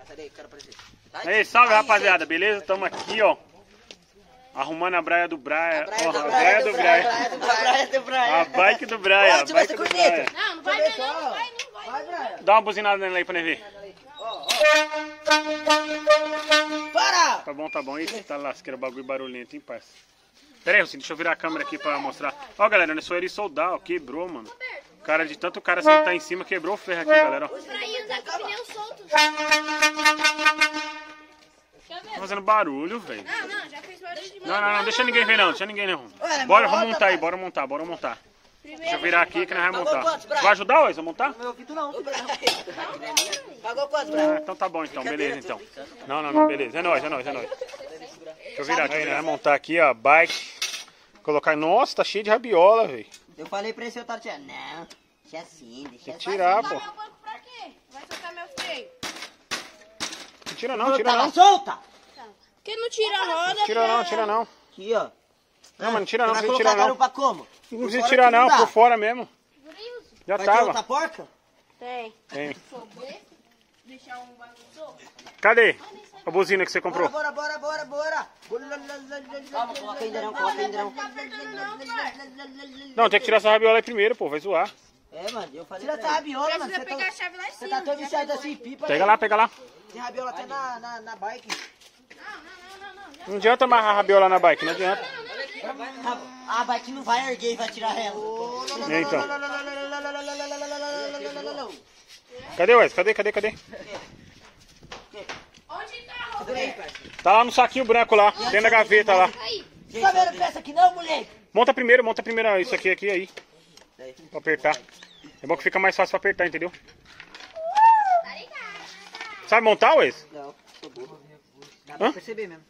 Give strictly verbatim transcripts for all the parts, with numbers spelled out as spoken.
Cadê? Quero aparecer. Aí, salve, rapaziada, beleza? Tamo aqui, ó. Arrumando a braia do Braia. A braia Ó, do a Braia, braia do do Braia. Braia, do Braia, braia do Braia. A bike do Braia. Ó, a ativa bike essa do corneta. Braia. Não, não vai ver não, não vai, não vai. Vai, Braia. Dá uma buzinada nele aí pra nós ver. Para! Tá bom, tá bom. Ih, tá lasqueira, bagulho barulhento, hein, parça. Pera aí, Rocinho, deixa eu virar a câmera aqui pra mostrar. Ó, galera, não é só ele soldar, ó. Quebrou, mano. Cara, de tanto cara sentar em cima, quebrou o ferro aqui, galera. Ó. Os Braianos tá com pneu solto. Tá fazendo barulho, velho. Não, não, já fez barulho demais. Não, não, não, deixa ninguém ver não, deixa ninguém não. Ué, Bora, mas vamos volta, montar aí, pai. bora montar, bora montar. Primeiro, Deixa eu virar aqui que nós vamos Pagou montar. quantos, Braia? Vai ajudar, Wesley, a montar? Não meu ouvido não. Pagou quanto, Braia? Ah, então tá bom, então, beleza, então. Não, não, não, beleza. É nóis, é nóis, é nóis. Deixa eu virar aqui, né? Vamos montar aqui, ó, bike. Colocar... Nossa, tá cheio de rabiola, velho. Eu falei pra esse otário, tia, não, deixa assim, deixa Tem que assim. tirar, Vai pô. soltar meu banco pra quê? Vai soltar meu freio. Não tira não, tira não. Solta! Porque não tira a roda. Tira não, tira não. Aqui, ó. Não, mas não tira não, Você não vai precisa tirar colocar não. garupa como? Não Por precisa fora tirar que não, dá. por fora mesmo. Já Vai ter outra tava. porca? Tem. Tem. Deixar um bagulho solto. Cadê a buzina que você comprou? Bora, bora, bora, bora, bora. Calma, coloca ainda não, coloca ainda não. Não, tem que tirar essa rabiola aí primeiro, pô, vai zoar. É, mano, eu falei Tira essa rabiola, mano. Precisa Você pegar a tá, chave lá em você cima. tá todo viciado assim, pipa. Pega aí. lá, pega lá. Tem rabiola até na, na, na bike. Não adianta amarrar a rabiola na bike, não adianta. A, a bike não vai erguer e vai tirar ela. Então. Cadê o Wesley? Cadê, cadê, cadê? Onde tá a roda? Tá lá no saquinho branco lá, dentro da gaveta lá. Aí. Tá vendo peça aqui não, moleque? Monta primeiro, monta primeiro isso aqui, aqui, aí. Pra apertar. É bom que fica mais fácil pra apertar, entendeu? Tá ligado. Sabe montar, Wesley? Não, sou burro. Dá Hã? pra perceber mesmo.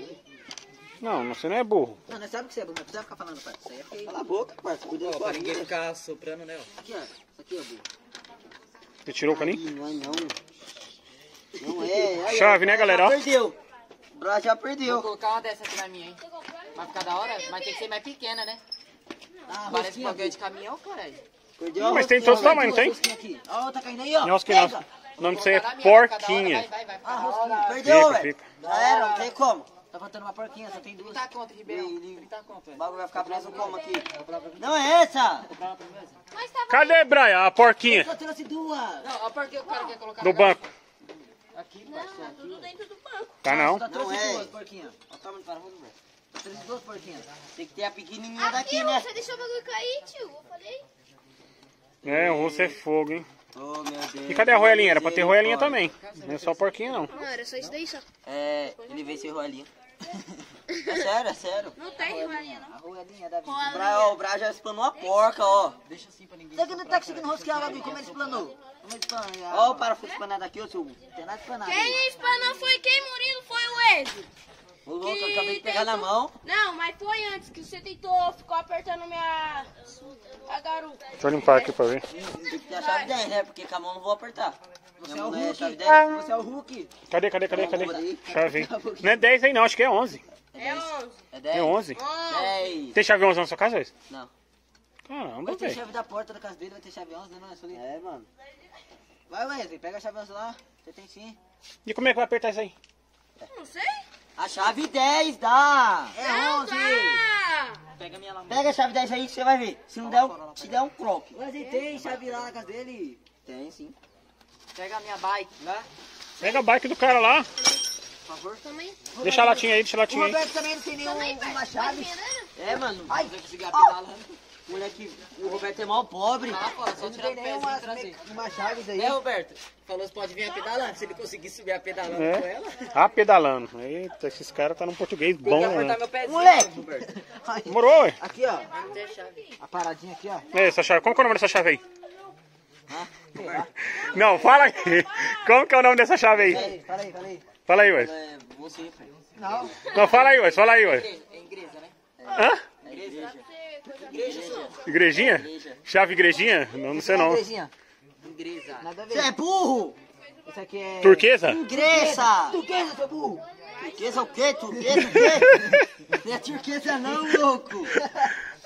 Não, você não é burro. Não, nós sabemos que você é burro, não precisa ficar falando, pai. Isso aí é feio. Cala a boca, parça. Cuida da Ó, sua pra ninguém vida. ficar soprando, né? ó. Aqui, ó. Isso aqui, ó, burro. Você tirou o Ih, caninho? não é não. Não é. Aí, ó, Chave, né, já galera? Ó. perdeu. O Bra já Vou perdeu. colocar uma dessa aqui na minha, hein? Vai ficar da hora, mas tem que ser mais pequena, né? Ah, Parece rosquinha, bagulho de burro. caminhão, caralho. Perdeu a Mas tem rosquinha, todos os ó. tamanhos, tem? Rosquinha aqui. Ó, outra caindo aí, ó. Não, que não. Pega. O nome disso aí é Colocar na minha, vai ficar da hora, porquinha. Vai, vai, vai. Ah, ficar da rosquinha. hora. Perdeu, Fica, velho. fica. Já era, não tem como. Tá faltando uma porquinha, só tem duas. trinta conto, Ribeirão. Ele- trinta conto, O velho. bagulho vai ficar preso como aqui? Não é essa. Mas tava Cadê, Brian? A porquinha Só trouxe duas. Não, ó, por que o cara quer colocar do na banco. Aqui, não, tá tudo dentro do banco. Tá não? Só Não trouxe é. duas porquinhas. Ó, toma de parafuso, velho. Só trouxe duas porquinhas. Tem que ter a pequenininha Aqui, daqui, né? você deixou o bagulho cair, tio. Eu falei. É, o russo é fogo, hein? Oh, meu Deus. E cadê a roelinha? Era pra ter roelinha também. Não é só porquinha, não. Não, era só isso daí só. É, ele veio sem roelinha. É sério, é sério. Não tem rolinha, não. A roelinha da vida. Roelinha. O Bra, ó, o Bra já explanou a porca, ó. Deixa assim pra ninguém. Você que não tá conseguindo rosquear, Gabi, como ele explanou? Como ele explanou? Ó o parafuso espanado aqui, ô seu. Não tem nada espanado. aí. Quem espanou foi quem, Murilo? Foi o Wesley. O louco, eu acabei de pegar na mão. Não, mas foi antes que você tentou, ficou apertando minha... a garupa. Deixa eu limpar aqui pra ver. Tem que ter a chave dez, né? Porque com a mão eu não vou apertar. Você Minha é o mão não é Hulk. chave dez. Você é o Hulk. Cadê, cadê, cadê, cadê? Chave. Não é dez aí não, acho que é onze. É onze. É dez? É onze. dez. Tem chave onze na sua casa, Wesley? Não. Caramba, Vai ter velho. chave da porta da casa dele, vai ter chave onze, né? Não é, Solinho? É, mano. Vai, Wesley, pega a chave onze lá. Você tem sim. E como é que vai apertar isso aí? Não sei. A chave dez dá. É Não onze. dá. Pega a minha lá. Pega a chave dez aí que você vai ver. Se não der, um, se der um croque. Wesley, tem chave lá na casa dele? Tem sim. Pega a minha bike, né? Pega a bike do cara lá. Por favor. Também. Deixa a latinha aí, deixa a O latinha aí. Roberto também não tem nenhum, Também, uma pai. chave. Pode vir, né? É, mano. Ai, vai conseguir pedalando. Moleque, o Roberto é mal pobre. Ah, pô, só Ele tirar não do tem pezinho nenhuma e trazer. uma chave daí. É, Roberto? Falou que pode vir a pedalando. Se ele conseguir subir a pedalando com É. ela. Ah, pedalando. Eita, esses caras tá num português Tem que bom, apertar né? meu pezinho, Moleque. Roberto. Aí, Demorou, ué. aqui, ó. Não tem chave. A paradinha aqui, ó. É, essa chave. Como que é o nome dessa chave aí? Ah, sei lá. Não, fala aí. Como que é o nome dessa chave Fala aí? aí, fala aí, fala aí. Fala aí, ué. É você, pai. Não. Não, fala aí, ué. Fala aí, ué. É igreja, né? Hã? É igreja. Igreja. Igrejinha? Igreja. Chave igrejinha? Não, não sei não. Igrejinha. Igreja. Nada a ver. Você é burro? Isso aqui é... Turquesa? Turquesa. Turquesa, seu burro. Turquesa o quê? Turquesa o quê? Não é turquesa não, louco.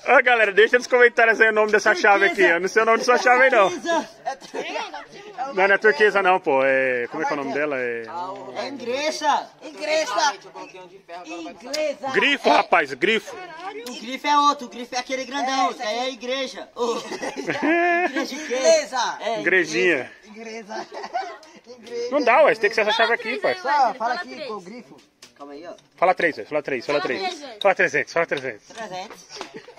Ô, galera, deixa nos comentários aí o nome dessa chave aqui. Eu não sei o nome dessa chave aí, não. Não, não é turquesa, não, pô. É... Como é que é o nome dela? É... É ingresa. Ingresa. Inglesa. Grifo, rapaz, grifo. O grifo é outro, o grifo é aquele grandão, isso aí é a igreja. Oh. Igreja inglesa. É, Igrejinha. Ingresa. Não dá, ué, tem que ser essa chave aqui, pai. Só, fala aqui com o grifo. Calma aí, ó. Fala três, fala três, fala três. Fala trezentos, fala trezentos. trezentos.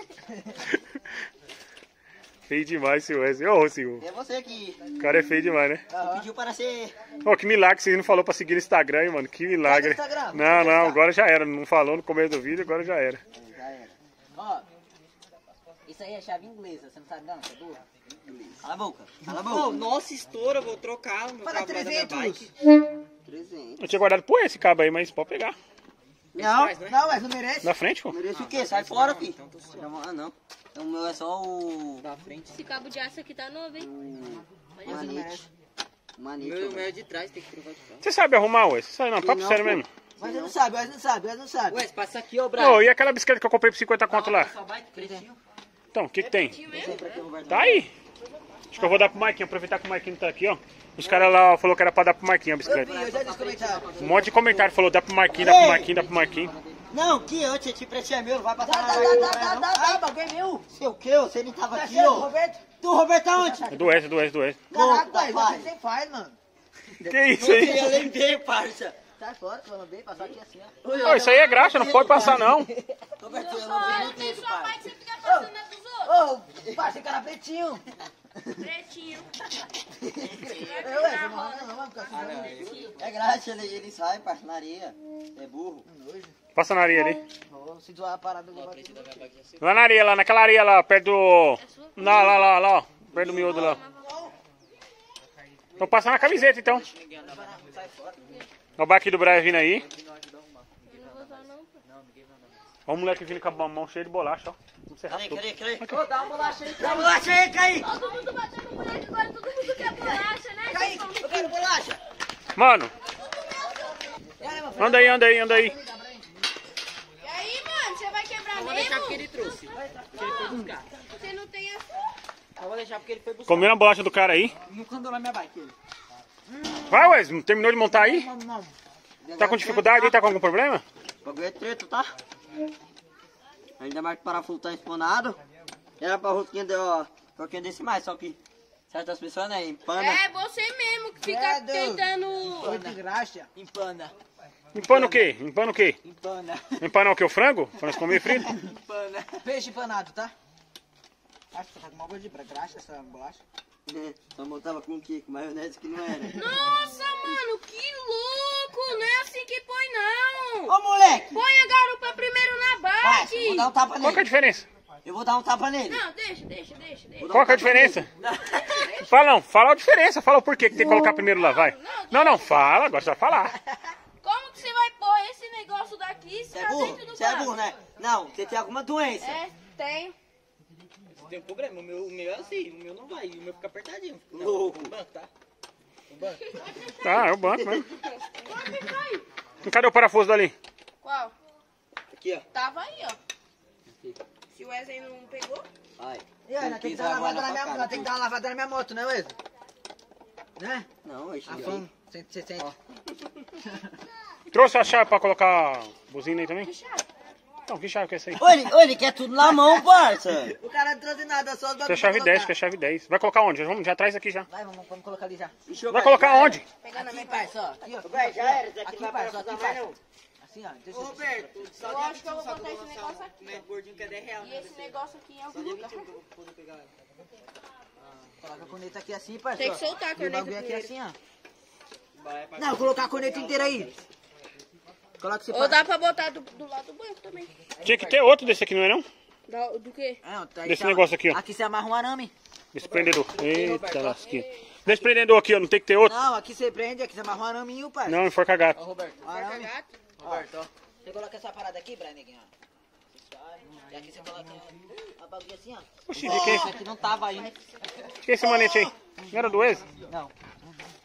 Feio demais esse Wesley. Ô, Silvio. É você que... O cara é feio demais, né? Você pediu para ser... Ô, que milagre que você não falou pra seguir no Instagram, hein, mano. Que milagre. Instagram, Não, não, agora já era. Não falou no começo do vídeo, agora já era. Já era. Ó, isso aí é chave inglesa, você não sabe não, você é burro? Cala a boca, cala a boca. Oh, nossa, estoura, vou trocar o meu Para cabo da minha trezentos. bike. trezentos. Eu tinha guardado por esse cabo aí, mas pode pegar. Não, faz, né? não, mas não merece. Na frente, pô. Merece o quê? Sai fora, filho. Ah, não. O meu é só o... Da frente. Esse cabo de aço aqui tá novo, hein? o manete. O Manete. meu, o meu é de trás, tem que trocar de trás. Você sabe arrumar, Wesley? Você sabe não, papo Não, sério pô. mesmo. Mas ele não sabe, mas não sabe, mas não sabe. Ué, passa aqui, ô, Brian. Ô, e aquela bicicleta que eu comprei por cinquenta conto lá? Só vai pretinho. Então, o que que tem? Sempre aqui, Roberto. Tá aí. Acho que eu vou dar pro Marquinhos, aproveitar que o Marquinhos tá aqui, ó. Os caras lá falaram que era pra dar pro Marquinhos a Eu bicicleta. vi, eu já disse comentar. Um monte de comentário falou, dá pro Marquinhos, dá pro Marquinhos, dá pro Marquinhos. Não, que antes te prestei é meu, não vai passar Dá, nada. dá, dá, dá, dá, dá, bagulho é meu. Sei o quê? Você nem tava Tá aqui, certo, ó. Roberto? Tu, Roberto, aonde? É do Wesley, é do Wesley, do Wesley. Caraca, Louco, pai, rapaz. você nem faz, mano. Que isso aí? Eu lembrei, parça. Sai fora, que eu lembrei, passar aqui assim, ó. Ô, isso aí é graxa, não pode passar não. Roberto, eu Só lembrei eu no tenho tempo, sua pai. bike, você fica passando na dos outros. Ô, pai, você cara pretinho. Pretinho. Eu, ué, você não arranca não, vai ficar assim. É graxa, ele, ele sai, parça, na areia. É burro. Passa na areia ali. Ô, se doar a parada, eu vou bater. Lá na areia, lá naquela areia lá, perto do... Lá, lá, lá, lá, ó. Perto do miúdo lá. Então passa na camiseta, então. Olha o barquinho do Brian vindo aí. Olha o moleque vindo com a mão cheia de bolacha, ó. Vamos encerrar Cadê, tudo. cadê, cadê? Ô, dá uma bolacha aí, Dá uma bolacha aí, Caí. Todo mundo batendo moleque agora, todo mundo quer bolacha, né? Kaique, eu quero bolacha. Mano, E aí, meu filho? anda aí, anda aí, anda aí. E aí, mano, você vai quebrar Eu vou deixar porque mesmo? ele trouxe. Que ele foi buscar. Você não tem a... Eu vou deixar porque ele foi buscar. Comendo a bolacha do cara aí. Nunca andou na minha bike. Ele. Vai, Wesley, não terminou de montar aí? Não, não. Tá com dificuldade aí? Tá com algum problema? O bagulho é treta, tá? Ainda mais que o parafuso tá esponado. Era pra rosquinha de, ó, rosquinha desse mais, só que certas pessoas, né, empana. É você mesmo que fica É, Deus. tentando... Ô, de graxa. Empana. Empana o quê? Empana o quê? Empana. Empanar o quê? O frango? Pra nós comer frito? Empana. Peixe empanado, tá? Acho que você tá com uma coisa de pra graxa, essa bolacha. Só montava com o quê? Com maionese que não era. Nossa, mano, que louco! Não é assim que põe, não! Ô, moleque! Põe a garupa primeiro na Vai, eu bike! vou dar um tapa Qual que é a nele. diferença? Eu vou dar um tapa nele. Não, deixa, deixa, deixa, deixa. Qual que é a diferença? Fala não, fala a diferença, fala o porquê que tem que colocar primeiro lá, vai. Não, não, fala, gosta de falar. Como que você vai pôr esse negócio daqui se Você é tá burro? dentro do Você é carro? burro, né? Não, você tem alguma doença. É, tenho. Tem um problema. O meu, o meu é assim. O meu não vai. O meu fica apertadinho. Não, Louco. o banco, tá? Tá, é o banco mesmo. E cadê o parafuso dali? Qual? Aqui, ó. Tava aí, ó. Se o Wesley não pegou... Vai. E aí, nós tem que dar uma lavada na minha, nós tem que dar uma lavada na minha moto, né, Wesley? Né? Não, ixi. A fã, cento e sessenta. Trouxe a chave pra colocar buzina aí também? Não, que chave que é essa aí? Ô, ele, ô, ele quer tudo na mão, parça. O cara não trouxe nada, só os Que é bagulhos chave pra dez, colocar. que é chave dez. Vai colocar onde? Vamos, já traz aqui já. Vai, vamos, vamos colocar ali já. Vai colocar onde? Pegando a Aqui, minha parça, ó. Aqui, ó. Vai, já era. Daqui Aqui, vai parça, parafusar aqui, mais parça. não. Assim, ó. Deixa Ô, eu... Roberto, só Eu de acho que eu vou só botar esse lançar negócio um aqui. médico gordinho que é dez reais. E esse negócio aqui em algum Só de lugar. vinte pra eu poder pegar ela. Coloca a corneta aqui assim, parça. Tem que ó. soltar a E o corneta bagulho aqui primeiro. assim, ó. Vai, vai. Não, vou colocar a corneta inteira aí. Coloca esse Ou dá pra botar do, do lado do banco também. Tinha que ter outro desse aqui, não é não? Da- do quê? É, ó, tá aí, Desse tá- negócio aqui, ó. Aqui você amarra um arame. Desse prendedor. Eita lasquinha. Desse prendedor aqui, ó, não tem que ter outro? Não, aqui você prende, aqui você amarra um araminho, pai. Não, enforca gato. Ô, Roberto. Arame. Gato. Roberto, ó. Você coloca essa parada aqui, Brian, neguinho, ó. E aqui você coloca a bagulho assim, ó. Oxi, de quem? Esse aqui não tava aí. Que é esse manete aí? Não era do Wesley? Não.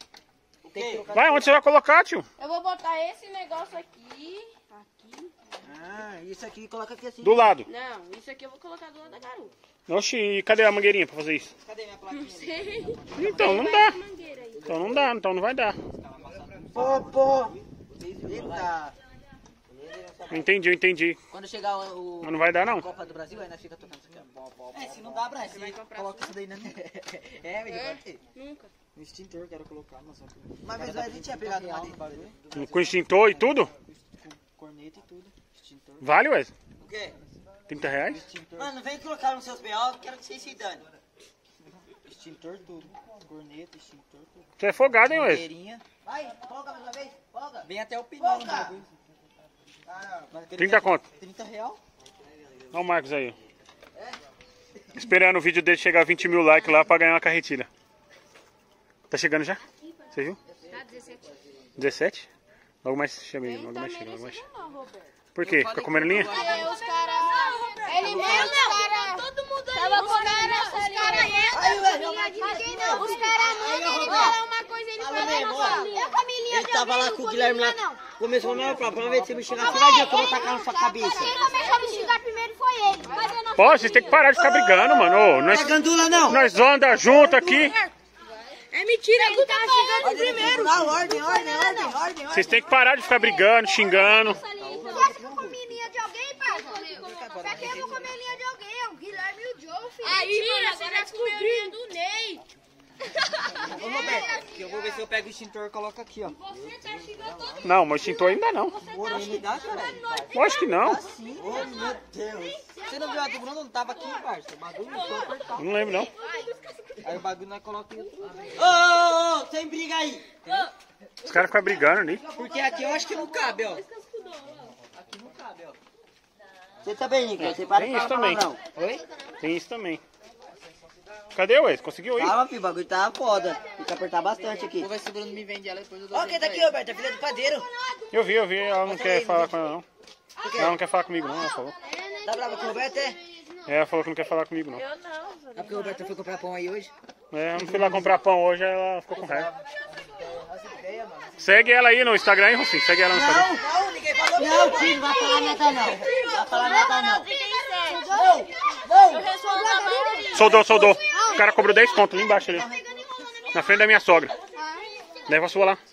Tem que trocar. Vai, onde você vai colocar, tio? Eu vou botar esse negócio aqui. Aqui. Ah, isso aqui coloca aqui assim. Do lado. Não, isso aqui eu vou colocar do lado da garupa. Oxi, e cadê a mangueirinha pra fazer isso? Cadê minha plaquinha? Não sei. Então não dá. Então não dá, então não vai dar. Pô, pô. Eita. Eu entendi, eu entendi. Quando chegar o, o Mas não vai dar não. Copa do Brasil, aí nós fica tocando isso aqui. ó. Pó, pó, pó. É, se não dá, Brasil, você coloca isso daí na... É, mas pode ter. Nunca. No extintor quero colocar, mas só Uma vez a gente tinha pegado uma desse bagulho. Com extintor e tudo? com corneta e tudo. Extintor, Vale, ué? O quê? trinta reais? extintor, Mano, vem colocar nos seus B O, quero que vocês se danem. extintor tudo. Corneta, extintor tudo. Você é folgado, hein, ué? Mangueirinha. Vai, coloca mais uma vez. Coloca. Vem até o pneu no Coloca. bagulho. Mas aquele trinta conto. trinta real. Olha o Marcos aí. Esperando o vídeo dele chegar a vinte mil likes lá pra ganhar uma carretilha. Tá chegando já? Você viu? Tá dezessete. dezessete? Logo mais chega aí, logo Tá mais chega, logo mais chega. merecendo não, Roberto. Por quê? Fica comendo linha? Aí os caras... Ele mesmo, os caras... Todo mundo ali. Tava comendo, os caras entram. Os caras mandam ele falar uma coisa, ele fala não. Eu com a minha linha Ele tava lá com o Guilherme lá, começou a mesma prova, pra ver se você me xingar, você vai ver que eu vou tacar na sua cabeça. Quem começou a me xingar primeiro foi ele. Pô, vocês têm que parar de ficar brigando, mano. Ô, Não nós, é gandula não! nós anda junto aqui. É mentira, ele tá xingando primeiro. Não, ordem, ordem, ordem, ordem. Vocês têm que parar de ficar brigando, xingando. Você acha que eu comi linha de alguém, parça? Pra que eu vou comer linha de alguém? É o Guilherme e o Joe, filho. Aí, mano, você já descobriu do Ney. Ô Roberto, que eu vou ver se eu pego o extintor e coloco aqui, ó. Você tá xingando todo mundo. Não, mas extintor ainda não. Porra, me dá, caralho. Lógico que não. Sim, ô meu Deus. Você não viu a do Bruno? Não tava aqui, parça. O bagulho não foi apertar. Não lembro não. Aí o bagulho nós colocamos em outro. Ô, ô, ô, tem briga aí! Os caras ficam brigando ali. Porque aqui eu acho que não cabe, ó. Aqui não cabe, ó. Você também, Nico, você para Tem de isso falar também. não. Oi? Tem isso também. Cadê, ué? Conseguiu ir? Calma, filho, o bagulho tá foda. Tem que apertar bastante aqui. Vou ver se o Bruno me vende ela depois eu dou. Ó, quem tá aqui, Roberto? É filha do padeiro. Eu vi, eu vi. Ela não quer falar com ela não. Ela não quer falar comigo não, ela falou. Tá brava com o Roberto, é? É, ela falou que não quer falar comigo não. Eu não. É porque o Roberto foi comprar pão aí hoje? É, eu não fui lá comprar pão hoje, ela ficou com raiva. Segue ela aí no Instagram, hein, Rocinho? Segue ela no Instagram. Não, ninguém falou Não, tio, não vai falar nada não. Não vai falar nada não. Eu respondo a maioria. Soldou, soldou. O cara cobrou dez conto ali embaixo ali. Na frente da minha sogra. Leva a sua lá.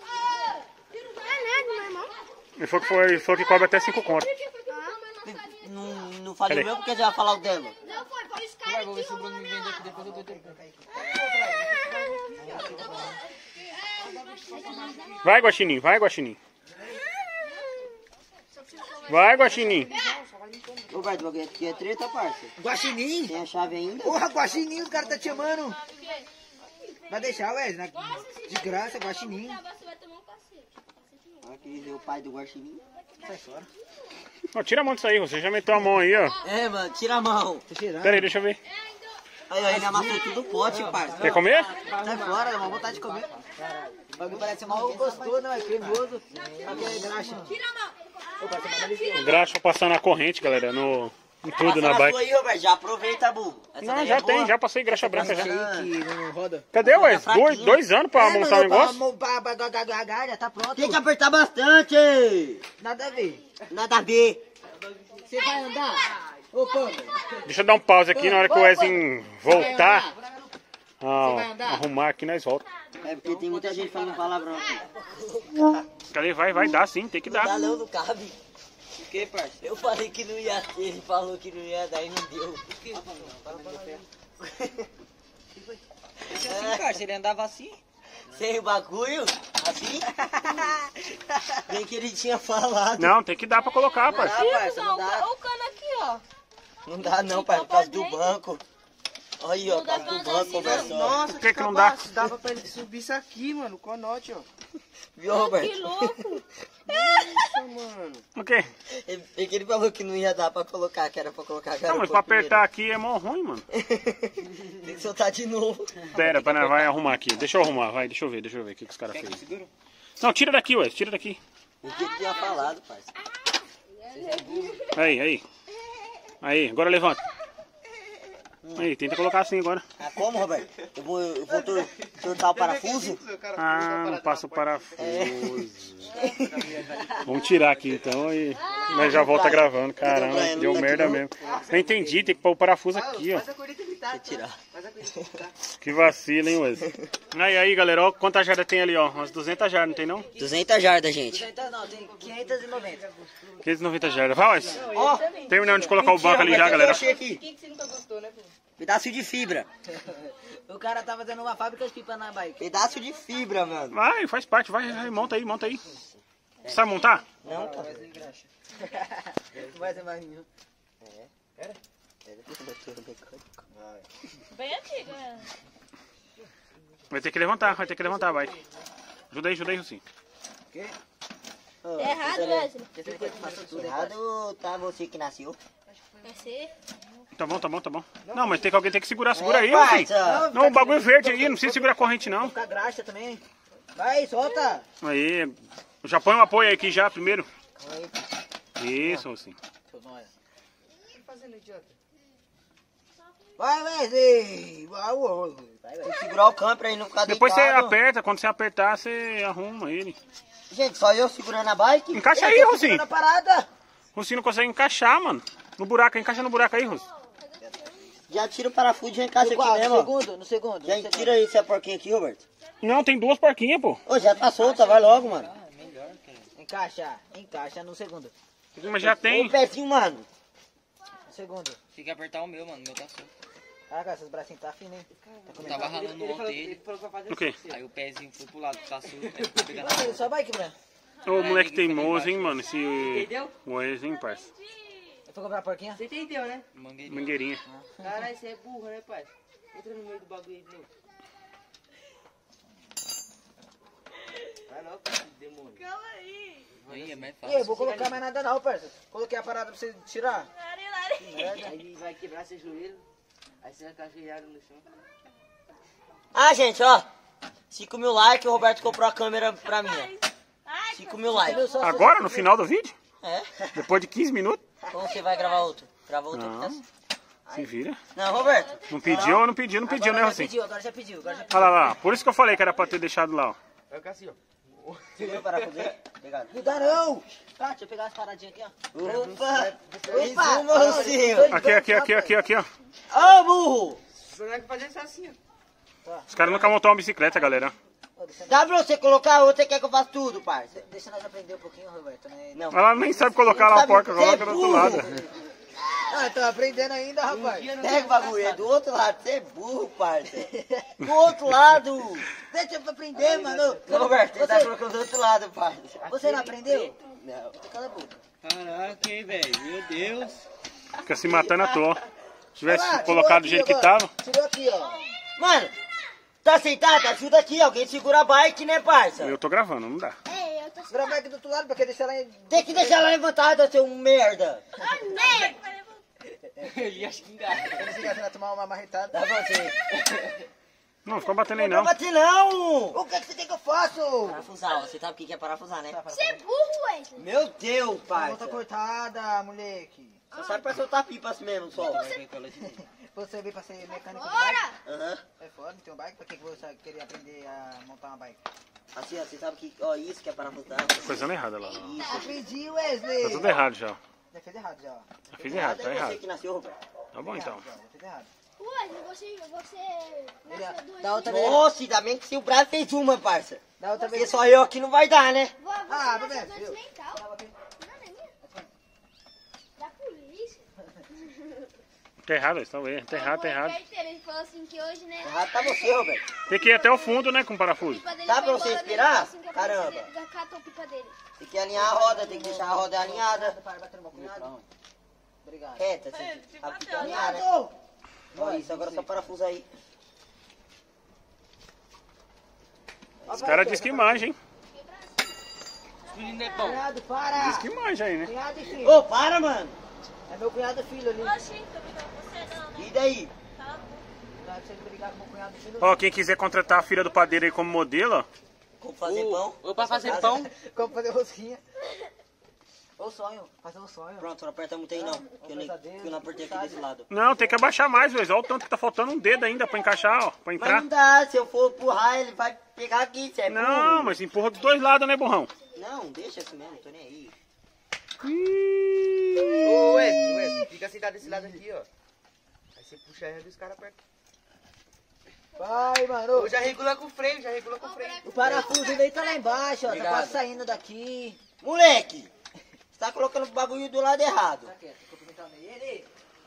Ele falou que, foi, ele falou que cobra até cinco conto. Não, não falei Cadê? o meu porque você vai falar o dela. Não foi, foi os Vai, caras vou ver que se o roubou Bruno me minha vende aqui depois eu dou tempo. Vai, Guaxinim, vai, Guaxinim. Vai, Guaxinim. Roberto, o bagulho aqui é treta, parça. Guaxinim? Tem a chave ainda? Porra, Guaxinim, os caras tá te chamando. Vai deixar, ué, na- de graça, Guaxinim. Você vai tomar um cacete. Aqui deu o pai do guaxinim. Sai fora. Ó, tira a mão disso aí, você já meteu a mão aí, ó. É, mano, tira a mão. Tá cheirando. Pera aí, deixa eu ver. Aí, ó, ele amassou tudo o pote, parça. Quer comer? Sai fora, dá uma vontade de comer. O bagulho parece mal gostoso, não, é cremoso. Aqui é graxa. O graxa passando a corrente, galera, no... Em tudo Passa na na bike. sua aí, Roberto, já aproveita, burro. Essa Não, daí já é tem, boa. já passei graxa branca já. Shake, não roda. Cadê, ué? Tá fraquinho. Dois, dois anos pra montar o negócio? Pra, pra, pra, pra, pra, já tá pronto. Tem que apertar bastante. Nada a ver. Nada a ver. Você vai andar? Ô, Panda. Deixa eu dar um pause aqui, na hora que o Wesley voltar vai a andar? arrumar aqui, nós volta. É porque tem muita gente falando palavrão aqui. Cadê? Vai, vai dar sim, tem que dar. Dá não, não cabe. O que, parça? Eu falei que não ia ter, ele falou que não ia dar e não deu. Esse é assim, parça. Ele andava assim. Sem o bagulho, assim. Bem que ele tinha falado. Não, tem que dar pra colocar, Não pai. dá, parça, não dá. O cano aqui, ó. Não dá não, pai, por causa do banco. Olha aí, ó, por causa do banco, conversando. Nossa, Por que que não dá? Dava pra ele subir isso aqui, mano. Com a note, ó. Viu, Roberto? Que louco. Nossa, mano. O quê? Ele, é que ele falou que não ia dar pra colocar, que era pra colocar a Não, garupa mas pra apertar aqui é mó ruim, mano. primeiro. Tem que soltar de novo. Pera, pera, vai arrumar aqui. Deixa eu arrumar, vai, deixa eu ver, deixa eu ver o que, que os caras fez. Não, tira daqui, ué, tira daqui. O que ele tinha falado, parça. Aí, aí. Aí, agora levanta. Aí, tenta colocar assim agora. Ah, como, Roberto? Eu vou, eu vou tor tortar o parafuso? Ah, não passa o parafuso. Vamos tirar aqui então e nós já volta gravando. Caramba, deu merda mesmo. Não entendi, tem que pôr o parafuso aqui, ó. Que vacilo, hein, Wesley? Aí, aí, galera, ó, quantas jardas tem ali, ó? Umas duzentas jardas, não tem não? duzentas jardas, gente. Então não, tem quinhentas e noventa. quinhentas e noventa jardas. Vai, Wesley. Ó, Terminando de colocar o banco ali já, galera. Pedaço de fibra. O cara tá fazendo uma fábrica de pipa na bike. Pedaço de fibra, mano. Vai, faz parte, vai, vai, monta aí, monta aí. Você sabe montar? Não, tá. Vai ser mais nenhum. Bem antiga. né? Vai ter que levantar, vai ter que levantar, vai. Ajuda aí, ajuda aí, Rocinho. É errado, Wesley. Errado tá você que nasceu. Vai ser. Tá bom, tá bom, tá bom. Não, mas tem que alguém tem que segurar, segura É, aí, Rocinho. parça. Não, o bagulho é verde aí, não precisa segurar a corrente não. Fica graxa também. Vai, solta. Aí, já põe um apoio aqui já, primeiro. Isso, Rocinho. Vai, Wesley. Vai, Wesley. Tem que segurar o câmbio pra ele não ficar Depois você deitado. aperta, quando você apertar, você arruma ele. Gente, só eu segurando a bike? Encaixa aí, Eu tô Rocinho. segurando a parada. Rocinho não consegue encaixar, mano. No buraco, encaixa no buraco aí, Rocinho. Já tira o parafuso e já encaixa No aqui qual? mesmo. No ó. segundo, no segundo. Já no segundo. tira esse porquinho aqui, Roberto. Não, tem duas porquinhas, pô. Ô, já tá solta, vai logo, mano. Encaixa, encaixa no segundo. Mas já O tem. pezinho, mano. No segundo. Tem que apertar o meu, mano. O meu tá solto. Caraca, esses bracinhos tá finos, hein? Eu tava ralando ontem ele. O quê? Aí o pezinho foi pro lado, tá solto. Aí eu fui pegar na Vai, mão. só bike, Bruno. Ô, moleque teimoso, hein, mano. Esse. Entendeu? O Wesley, hein, parça. Eu vou comprar a porquinha? Você entendeu, né? Mangueirinha. Mangueirinha. Caralho, você é burro, né, pai? Entra no meio do bagulho aí de novo. Vai logo, demônio. Calma aí. Aí é mais E aí, fácil. vou colocar mais nada não, parça. Coloquei a parada pra você tirar. Lari, lari. Aí vai quebrar seu joelho. Aí você vai ficar cheio de água no chão. Ah, gente, ó. cinco mil likes, o Roberto comprou a câmera pra mim. ó. Ai, cinco mil likes. Agora, no final do vídeo? É? Depois de quinze minutos? Como você vai gravar outro? Grava outro Não. aqui, Se vira. Não, Roberto. Não pediu, não pediu, não pediu, né, Agora já Rocinho? pediu, agora já pediu, agora já pediu. Olha lá, lá. Por isso que eu falei que era pra ter deixado lá, ó. Vai ficar assim, ó. Segura o parafuso aí. Obrigado. Não dá não. Tá, deixa eu pegar as paradinhas aqui, ó. Opa! Opa! Opa, Rocinho. Aqui, aqui, aqui, aqui, aqui, ó. Ô, burro! Você vai fazer isso assim, ó. Os caras nunca montaram uma bicicleta, galera. Ô, deixa, Dá pra você colocar outra, quer que eu faça tudo, parça? deixa nós aprender um pouquinho, Roberto, né? Não. Ela nem sabe colocar lá a Sabe, porca, você é coloca do outro lado. burro. Ah, tô aprendendo ainda, rapaz. Pega o bagulho, é do outro lado. Você é burro, parça. Do outro lado. Deixa eu aprender, mano. Ô, Roberto, ele tá Você, colocando do outro lado, parça. você não aprendeu? Não. Cala a boca. Caraca, hein, velho. Meu Deus. Fica se matando à toa. Se tivesse Olha lá, colocado do tirou jeito que aqui agora. tava. Tirou aqui, ó. Mano, tá sentado? Ajuda aqui, alguém segura a bike, né, parça? Eu tô gravando, não dá. Ei, eu tô Grava aqui do outro lado, porque deixar ela... em- Tem que deixar ela levantada, seu merda. merda. Ele acha que engaja. Ele se vai tomar uma marretada. Dá pra você. Não, fica batendo aí Não não. bate não. O que, que você quer que eu faça? Parafusar, ó. Você sabe o que que é parafusar, né? Você é burro, Wesley. Meu Deus, Volta parça. cortada, moleque. Você sabe pra soltar pipas mesmo, só. Você veio pra ser mecânico de bike? Bora. Aham. É foda, tem um bike? Pra que que você queria aprender a montar uma bike? Assim, ó, você sabe que, ó, isso que é parafusar. Coisando errada lá. ó. Aprendi, Wesley. Tá tudo errado já. ó. Já fez errado, já, ó. Já fiz errado, tá É você errado. que nasceu, Roberto. Tá bom então. Já, já fez errado. Wesley, você, você Ele- nasceu duas da outra vezes. vez- Nossa, ainda bem que se o Brasil fez uma, parça. Da outra Porque vez... só eu aqui não vai dar, né? Vó, você Ah, nasceu Bebeto, doente eu- mental. Não, não é minha. Da polícia. Tá errado, isso tá errado, tá errado, tá errado. Ele falou assim que hoje, né? Errado tá você, Roberto. Tem que ir até o fundo, né, com o parafuso. pipa dele Dá foi pra você embora, inspirar? ele falou assim que a polícia Caramba. dele catou a pipa dele. Tem que alinhar a roda, tem que deixar a roda alinhada. Para, bater no meu cunhado. Obrigado. Reta, você sabe que tem que alinhar, né? Ó, isso, agora só parafusa aí. Os caras dizem que manja, hein? Menino é bom. Cunhado, para. Diz que manja aí, né? Cunhado e filho. Ô, para, mano. É meu cunhado e filho ali. Oxi, tô brigando com você não, né? E daí? Não é pra você brigar com meu cunhado e filho. Ó, quem quiser contratar a filha do padeiro aí como modelo, ó. Como fazer pão? Ou pra fazer pão. Como fazer rosquinha. Ou sonho, fazer um sonho. Pronto, não aperta muito aí não. Que eu, nem, que eu não apertei aqui desse lado. Não, tem que abaixar mais, velho. Olha o tanto que tá faltando um dedo ainda pra encaixar, ó. Pra Mas entrar. não dá, se eu for empurrar, ele vai pegar aqui, você é burro. Não, mas empurra dos dois lados, né, burrão? Não, deixa assim mesmo, tô nem aí. Ô, Wesley, Wesley, fica sentado desse lado aqui, ó. Aí você puxa a régua e os caras apertam. Vai, mano. Ô, já regula com o freio, já regula com o freio. O parafuso dele tá lá embaixo, ó. Tá Obrigado. quase saindo daqui. Moleque, você tá colocando o bagulho do lado errado. Tá quieto, cumprimentar ele.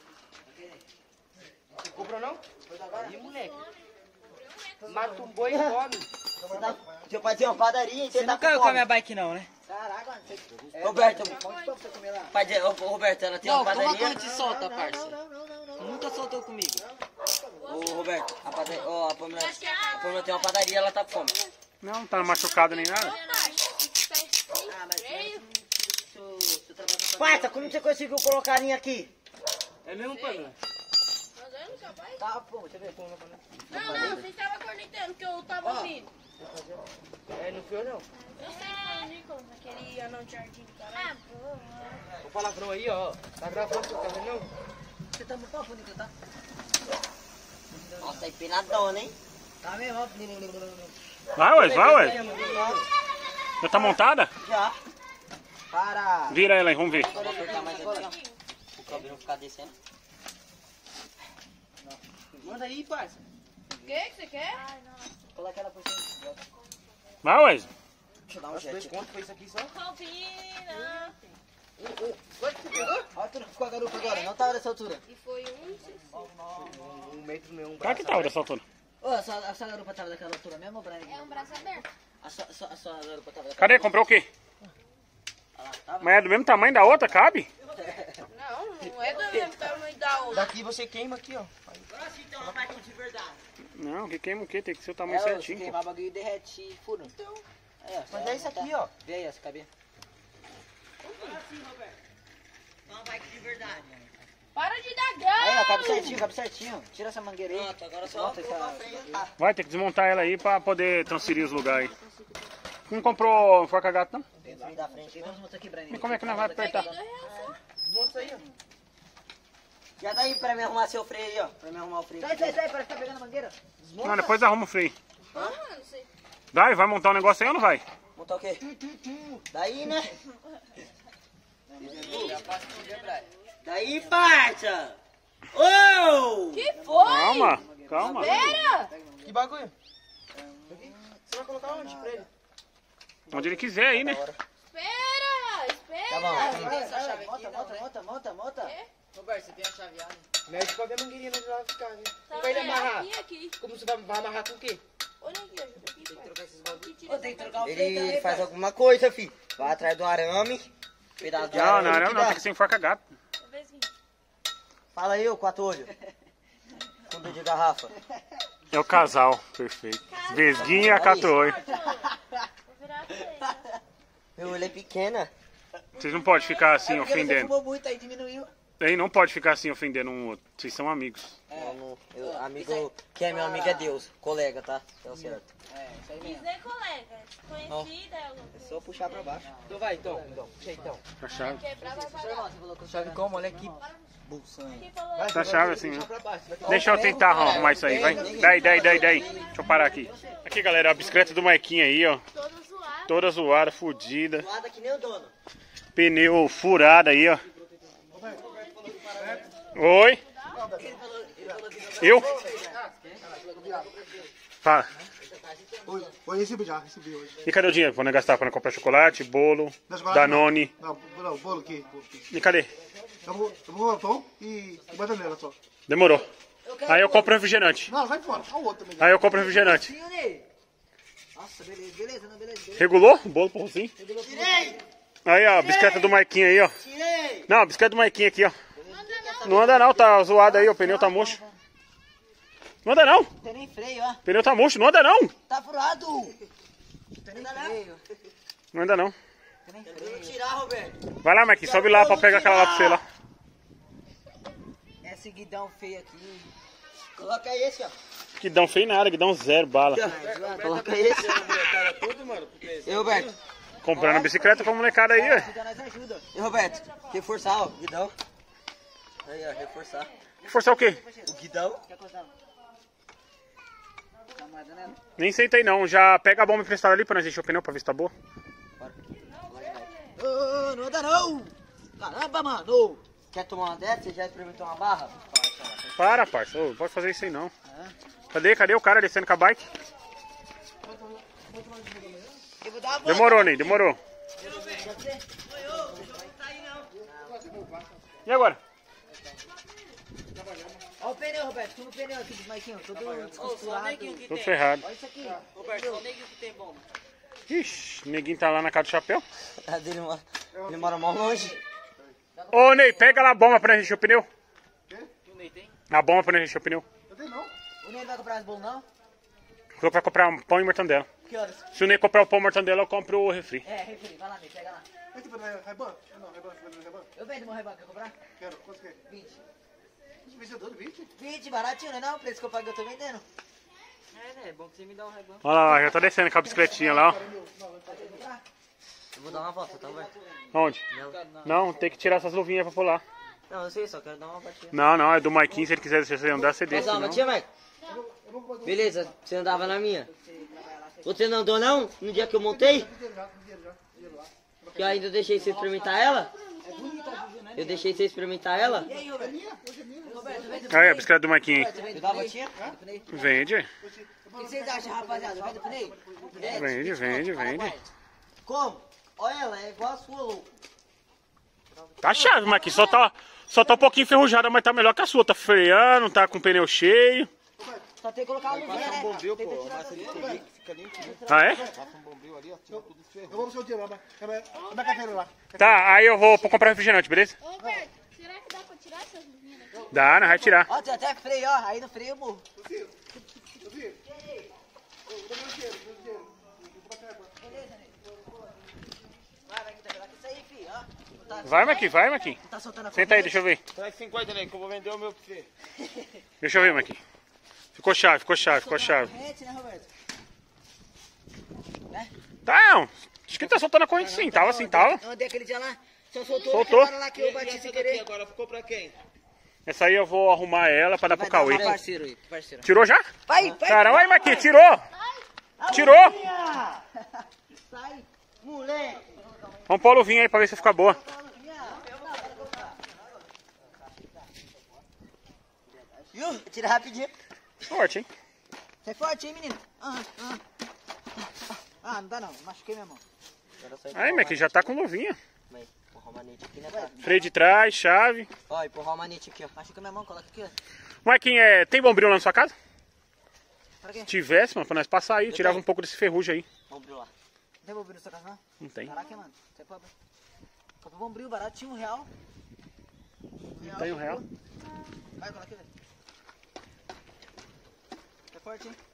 Não comprou não? Aí, moleque. Mata um boi e come. Você tá... Seu pai tem uma padaria e você, Você tá não caiu com com a fome. minha bike não, né? Caraca, mano. Você... Roberto, Onde pra você comer lá? pai de... Ô, Roberto, ela tem Não, uma como padaria. a gente solta, parça? Não, não, não, não. Nunca soltou comigo. Ô, Roberto, a padaria... Ó, a Pamela... a Pamela tem uma padaria, ela tá com fome. Não, não tá machucado nem nada. Ah, mas seu, seu trabalho tá Parça, como você conseguiu colocar a linha aqui? É mesmo, Pamela? Tá, pô, deixa eu ver. Não, não, vocês estavam cornetando que eu tava ouvindo. É, não fui eu não. Eu sei que foi o Nicolas, aquele anão de jardim do caralho. O palavrão aí, ó. Tá gravando, tá vendo não? Você tá muito bonito, tá? Nossa, é empinadona, hein? Tá mesmo, ó. Vai, Wes, vai, Wes. Já tá montada? Já. Para. Vira ela aí, vamos ver. Agora eu vou apertar mais aqui, ó. O cabelo ficar descendo. Manda aí, parça. O que que você quer? Coloca ela por cima. Vai, Wes. Deixa eu dar um Nossa, dois jet. contos, foi isso aqui só. Calvina. Quanto que você pegou? Olha tudo que ficou a garupa agora. Não tá dessa altura. E foi um... Um metro meu, um Tá que tal dessa altura? Ô, a sua, a sua garupa tava daquela altura mesmo, Brian? É um braço aberto. A sua, a sua, a sua garupa tava daquela Cadê? Comprou o quê? Mas é do mesmo tamanho da outra, cabe? Não, não é do mesmo tamanho da outra. Daqui você queima aqui, ó. Agora sim tem uma máquina de verdade. Não, que queima o quê? Tem que ser o tamanho É, se certinho, pô. queimar o bagulho e derrete e fura. Então. Aí, ó, Mas é isso aqui, ó. Vê aí essa cabeça. Agora sim, Roberto. É uma bike de verdade. Para de dar Aí, ó, cabe grau. certinho, cabe certinho. Tira essa mangueira aí. Pronto, agora só Volta colocar a essa... frente. Ah, Vai ter que desmontar ela aí pra poder transferir os lugares aí. Não comprou forca gato, não? Vem da frente. Vamos mostrar aqui, Brian. E como é que nós vai apertar? Desmonta isso aí, ó. já dá aí pra me arrumar seu freio aí, ó. Pra me arrumar o freio. Sai, sai, sai, parece que tá pegando a mangueira. Não, depois arruma o freio. Mano, você... Vai, vai montar um negócio aí ou não vai? Montar o quê? Daí, né? Daí, parça! Ô! Que foi? Calma, calma. Pera! Que bagulho? Você vai colocar onde pra ele? Onde ele quiser aí, né? Espera! Espera! Tá bom. Vai, vai, monta, monta, monta, monta, monta. Roberto, você tem a chaveada? Mede com a mangueirinha onde ela vai ficar, viu? Tá, Não vai é amarrar. aqui, aqui. Como você vai, vai amarrar com o quê? Olha aqui, ó. Aqui, pai. Aqui, tira Ô, tem que trocar o freio Ele também, faz pai. alguma coisa, filho. Vai atrás do arame. Pedaço do Não, arame. não, não, que não, dá. tem que ser forca gato. essa vezinha. Fala aí, ô quatro olhos. Fundo de garrafa. É o casal, perfeito. Vesguinha, catou. Vou virar a frente. Meu olho é pequena. Vocês não podem ficar assim É porque você ofendendo. fumou muito, aí diminuiu. Aí não pode ficar assim ofendendo um outro. Vocês são amigos. Eu não- eu- amigo, quem é meu amigo é Deus. Colega, tá? Tá certo. É, isso aí Isso mesmo. nem colega. Conhecida é alguma É coisa. só puxar pra baixo. Então vai, então. Então, puxa aí, então. A chave. Quebrar vai Seu pagar. irmão, você falou que Chave como? Olha aqui. Bolsanha. Quem falou Vai, isso? Tá chave assim, puxa ó. pra baixo. Vai Deixa eu tentar arrumar isso aí, vai. Daí, daí, daí, daí. Deixa eu parar aqui. Aqui, galera, a bicicleta do Maiquinho aí, ó. Todo zoado. Toda zoada, fodida. Zoada que nem o dono. Pneu furado aí, ó. Oi? Eu? Fala. Oi, oi, recebi já, recebi hoje. E cadê o dinheiro? Pra nós gastar pra nós comprar chocolate, bolo, Não, chocolate Danone. Não, não, bolo aqui. bolo aqui. E cadê? Eu vou, eu vou pão e, e bananeira só. Demorou. Aí eu compro refrigerante. Não, sai fora, só o outro também. Aí eu compro refrigerante. Tio Ney. Nossa, beleza, beleza, não, beleza, beleza. Regulou? O bolo pro Rosinho. Tirei! Aí, ó, a bicicleta do Maiquinho aí, ó. Tirei! Não, a bicicleta do Maiquinho aqui, ó. Não anda não, tá zoado aí, o pneu tá murcho. Não anda não, Não tem nem freio, ó. o pneu tá murcho, não anda não. Tá furado. Não tem nem freio. Não anda não. Não tem nem Vou freio. tirar, Roberto. Vai lá, Maiquinho, sobe lá pra pegar aquela lá pra você lá. Esse guidão feio aqui. Coloca esse, ó. Que dão feio nada, que dão zero bala. Coloca esse. E Roberto? Comprando a bicicleta pra molecada aí, ó. Ajuda, nós ajuda. E Roberto? Reforçar, ó. Guidão. Aí, ó, reforçar. Forçar o quê? O guidão. Quer cortar? Camada nela? Nem sentei não, já pega a bomba emprestada ali pra nós encher o pneu pra ver se tá boa. dá não. Caramba, mano. Quer tomar uma dessa? Você já experimentou uma barra? Para, parça. Ô, não pode fazer isso aí não. Cadê? Cadê o cara descendo com a bike? Eu vou dar uma volta. Demorou, Ney. Demorou. E agora? Olha o pneu, Roberto. Tudo pneu aqui do Maiquinho. Tudo descosturado. Tudo ferrado. Olha isso aqui. Roberto, só o neguinho que tem bomba. Ixi, o neguinho tá lá na casa do chapéu. A dele mora, ele mora mal longe. Ô, Ney, pega lá a bomba pra encher o pneu. O Ney tem? A bomba pra encher o pneu. Eu tenho não. O Ney vai comprar as bolas, não? Falou que vai comprar um pão e mortandela. Que horas? Se o Ney comprar o pão e mortandela, eu compro o refri. É, refri. Vai lá, Ney. Pega lá. É tipo Ray-Ban? Não, Ray-Ban, Ray-Ban. Eu vendo meu rebanho. Quer comprar? Quero, quanto que é? vinte. Vencedor de vinte? vinte, baratinho, né? Não, o preço que eu paguei eu tô vendendo. É, né? É bom que você me dá um rebão. Olha lá, já tá descendo com a bicicletinha lá, ó. Eu vou dar uma volta, tá, Roberto? Onde? Não, tem que tirar essas luvinhas pra pular. Não, eu sei, só quero dar uma batida. Não, não, é do Maiquinho, se ele quiser se você andar, você Quer desce. dar uma Não. batida, Mike? Beleza, você andava na minha. Você não andou não? No dia que eu montei? Que eu ainda deixei você experimentar ela? Eu deixei você experimentar ela? E aí, Roberto? Roberto, vende Aí, a bicicleta do Maiquinho aí. Vende pra batinha? Vende, O que vocês acham, rapaziada? Vende pro Ney? vende, vende, vende. Como? Olha ela, é igual a sua, louco. Tá chave, Maiquinho, só tá, só tá um pouquinho enferrujada, mas tá melhor que a sua. Tá freando, tá com o pneu cheio. Só tem que colocar a luzinha, né? Bombril, Tem que pô. tirar Massa ali, essa que fica limpo. Ah, é? Passa um bombril ali, ó. Tira tudo isso. Eu vou no seu dia, babá. Cadê a carteira lá? Tá, aí eu vou comprar refrigerante, beleza? Ô, Roberto, será que dá pra tirar essas luzinhas daqui? Dá, não vai tirar. Ó, tem até freio, ó. Aí no freio eu morro. Vai, vai, vai, vai com isso aí, filho, ó. Não tá, Vai, Maiquinho, vai, Maiquinho. não tá soltando a Senta aí, deixa eu ver. Traz cinquenta, né? Que eu vou vender o meu pra você. Deixa eu ver, Maiquinho. Ficou chave, ficou chave, ficou chave. corrente, né, Roberto? Tá, não. Acho que tá soltando a corrente sim, tava assim, tava. Eu andei aquele dia lá, só soltou. Soltou. aquela hora lá que eu bati sem querer. Agora ficou pra quem? Essa aí eu vou arrumar ela pra dar pro Cauê. Vai, parceiro aí, parceiro. Tirou já? Vai, vai. Caramba, aí, Maiquinho, tirou! Tirou! Sai, moleque. Vamos pôr a luvinha aí pra ver se fica boa. Viu? Tira rapidinho. Forte, hein? Sai forte, hein, menino? Ah, ah. Ah, não dá não. Machuquei minha mão. Aí, Maiquinho, já tá com luvinha. Vai, empurrar o manete aqui, né, tá? Freio de trás, chave. Ó, empurrar o manete aqui, ó. Machuca minha mão, coloca aqui, ó. Maiquinho, é, tem bombril lá na sua casa? Pra quê? Se tivesse, mano, pra nós passar aí, tirava um pouco desse ferrugem aí. Vamos lá. Não tem bombril na sua casa, não? Não tem. Caraca, mano. Você é pobre. Comprou bombril barato, tinha um real. Não tem um real. Vai, coloca aqui, velho. É forte, hein?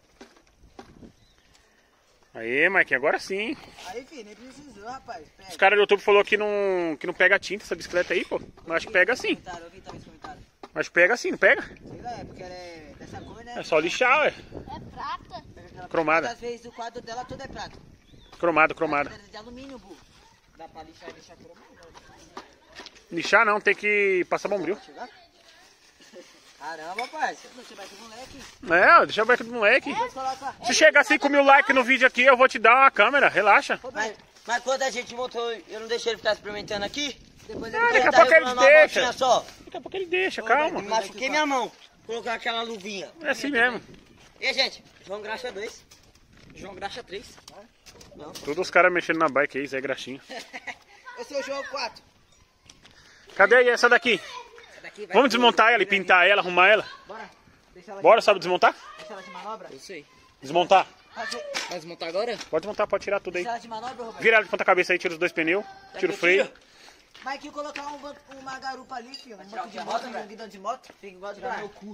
Aí, Maiquinho, agora sim. Aí, filho, nem precisou, rapaz. Pega. Os caras do YouTube falou que não, que não pega tinta essa bicicleta aí, pô. Mas acho que pega sim. Comentário, eu vi também esse comentário. Acho que pega sim, não pega? Sei lá, é porque ela é dessa cor, né? É só lixar, ué. É prata. Pega aquela- Cromada. Às vezes o quadro dela todo é prata. Cromado, cromado. É de alumínio, burro. Dá pra lixar e deixar cromado? Lixar não, tem que passar bombril. Caramba, parça. Você vai com o moleque. É, deixa eu ver aqui do moleque. Depois coloca... Se chegar a cinco mil likes no vídeo aqui, eu vou te dar uma câmera, relaxa. Mas, mas quando a gente montou, eu não deixei ele ficar experimentando aqui? Depois Ah, ele daqui a Tá pouco ele regulando uma deixa. voltinha só. Daqui a pouco ele deixa, calma. Machuquei minha mão. Colocar aquela luvinha. É assim mesmo. E aí, gente? João Graxa dois. João Graxa três. Todos os caras mexendo na bike aí, Zé Graxinha. Eu sou o João quatro. Cadê aí essa daqui? Essa daqui vai... Vamos desmontar ela e pintar ela, arrumar ela? Bora. Deixa ela, Bora, sabe desmontar? deixa ela de manobra. Eu sei. Desmontar. Fazer... Vai desmontar agora? Pode desmontar, pode tirar tudo aí. Deixa ela de manobra, Roberto. Vira ela de ponta cabeça aí, tira os dois pneus, tira o freio. Mas que colocar um banco, uma garupa ali, filho. Um banco de moto, um guidão de moto. Fica igual de meu cu.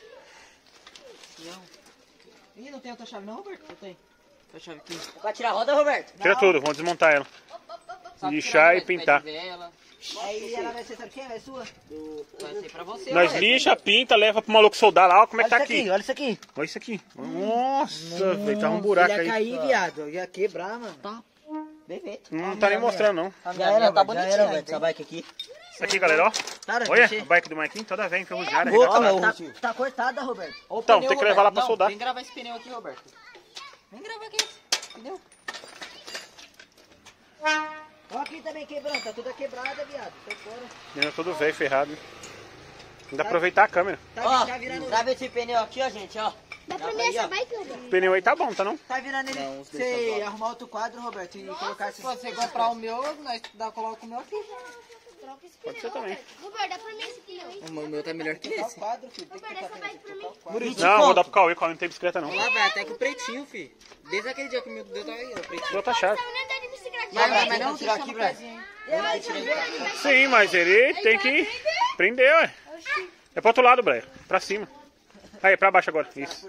Não. Ih, não tem outra chave não, Roberto? Eu tenho. A chave aqui. Vai tirar a roda, Roberto? Tira tudo, vamos desmontar ela. Lixar e pintar. Aí ela vai ser, sabe quem? É sua? Vai ser pra você. Nós lixa, pinta, leva pro maluco soldar lá, ó como é que Olha tá isso aqui, aqui. olha isso aqui. Olha isso aqui. Nossa, velho, tá um buraco Ia aí. cair, viado. Ia quebrar, mano. Tá. Bem feito. Não tá nem mostrando, não. Já era, tá bonitinha, era, Roberto, essa bike aqui. Isso aqui, galera, ó. Cara, Olha, deixa- a bike do Maiquinho toda velha, enferrujada. Boa, arregaçada. meu. Tá, tá cortada, Roberto. Então, tem que levar lá pra Não, soldar. vem gravar esse pneu aqui, Roberto. Vem gravar aqui. Entendeu? Ó, aqui também quebrando, tá toda quebrada, viado. Sai fora. Pneu todo velho, ferrado. Ainda aproveitar a câmera. Tá, Ó, tá virando. trava esse pneu aqui, ó, gente, ó. Dá pra Dá mim aí, essa ó. bike, Roberto? O pneu aí tá bom, tá não? Tá virando ele. Você arrumar outro quadro, Roberto, e colocar esse. Se você comprar o meu, nós dá, coloca o meu aqui. Troca esse Pode ser pneu, também. Roberto. Roberto, dá pra mim esse pneu aí. O meu tá melhor que Trocar o esse. quadro, filho. Tem que Roberto, trocar essa bike pra mim. vinte Não, conto. vou dar pro Cauê, o Cauê não tem bicicleta não. Lá, velho, até que o pretinho, fi. Desde aquele dia que o meu deu, tá aí, ó, o pretinho. Outra chave. Não andar de bicicleta. Mas, mas, mas Tenta não tirar deixa aqui, no velho. pezinho. Sim, mas ele tem que prender, ué. É pro outro lado, Breia. Pra cima. Aí, pra baixo agora. Isso.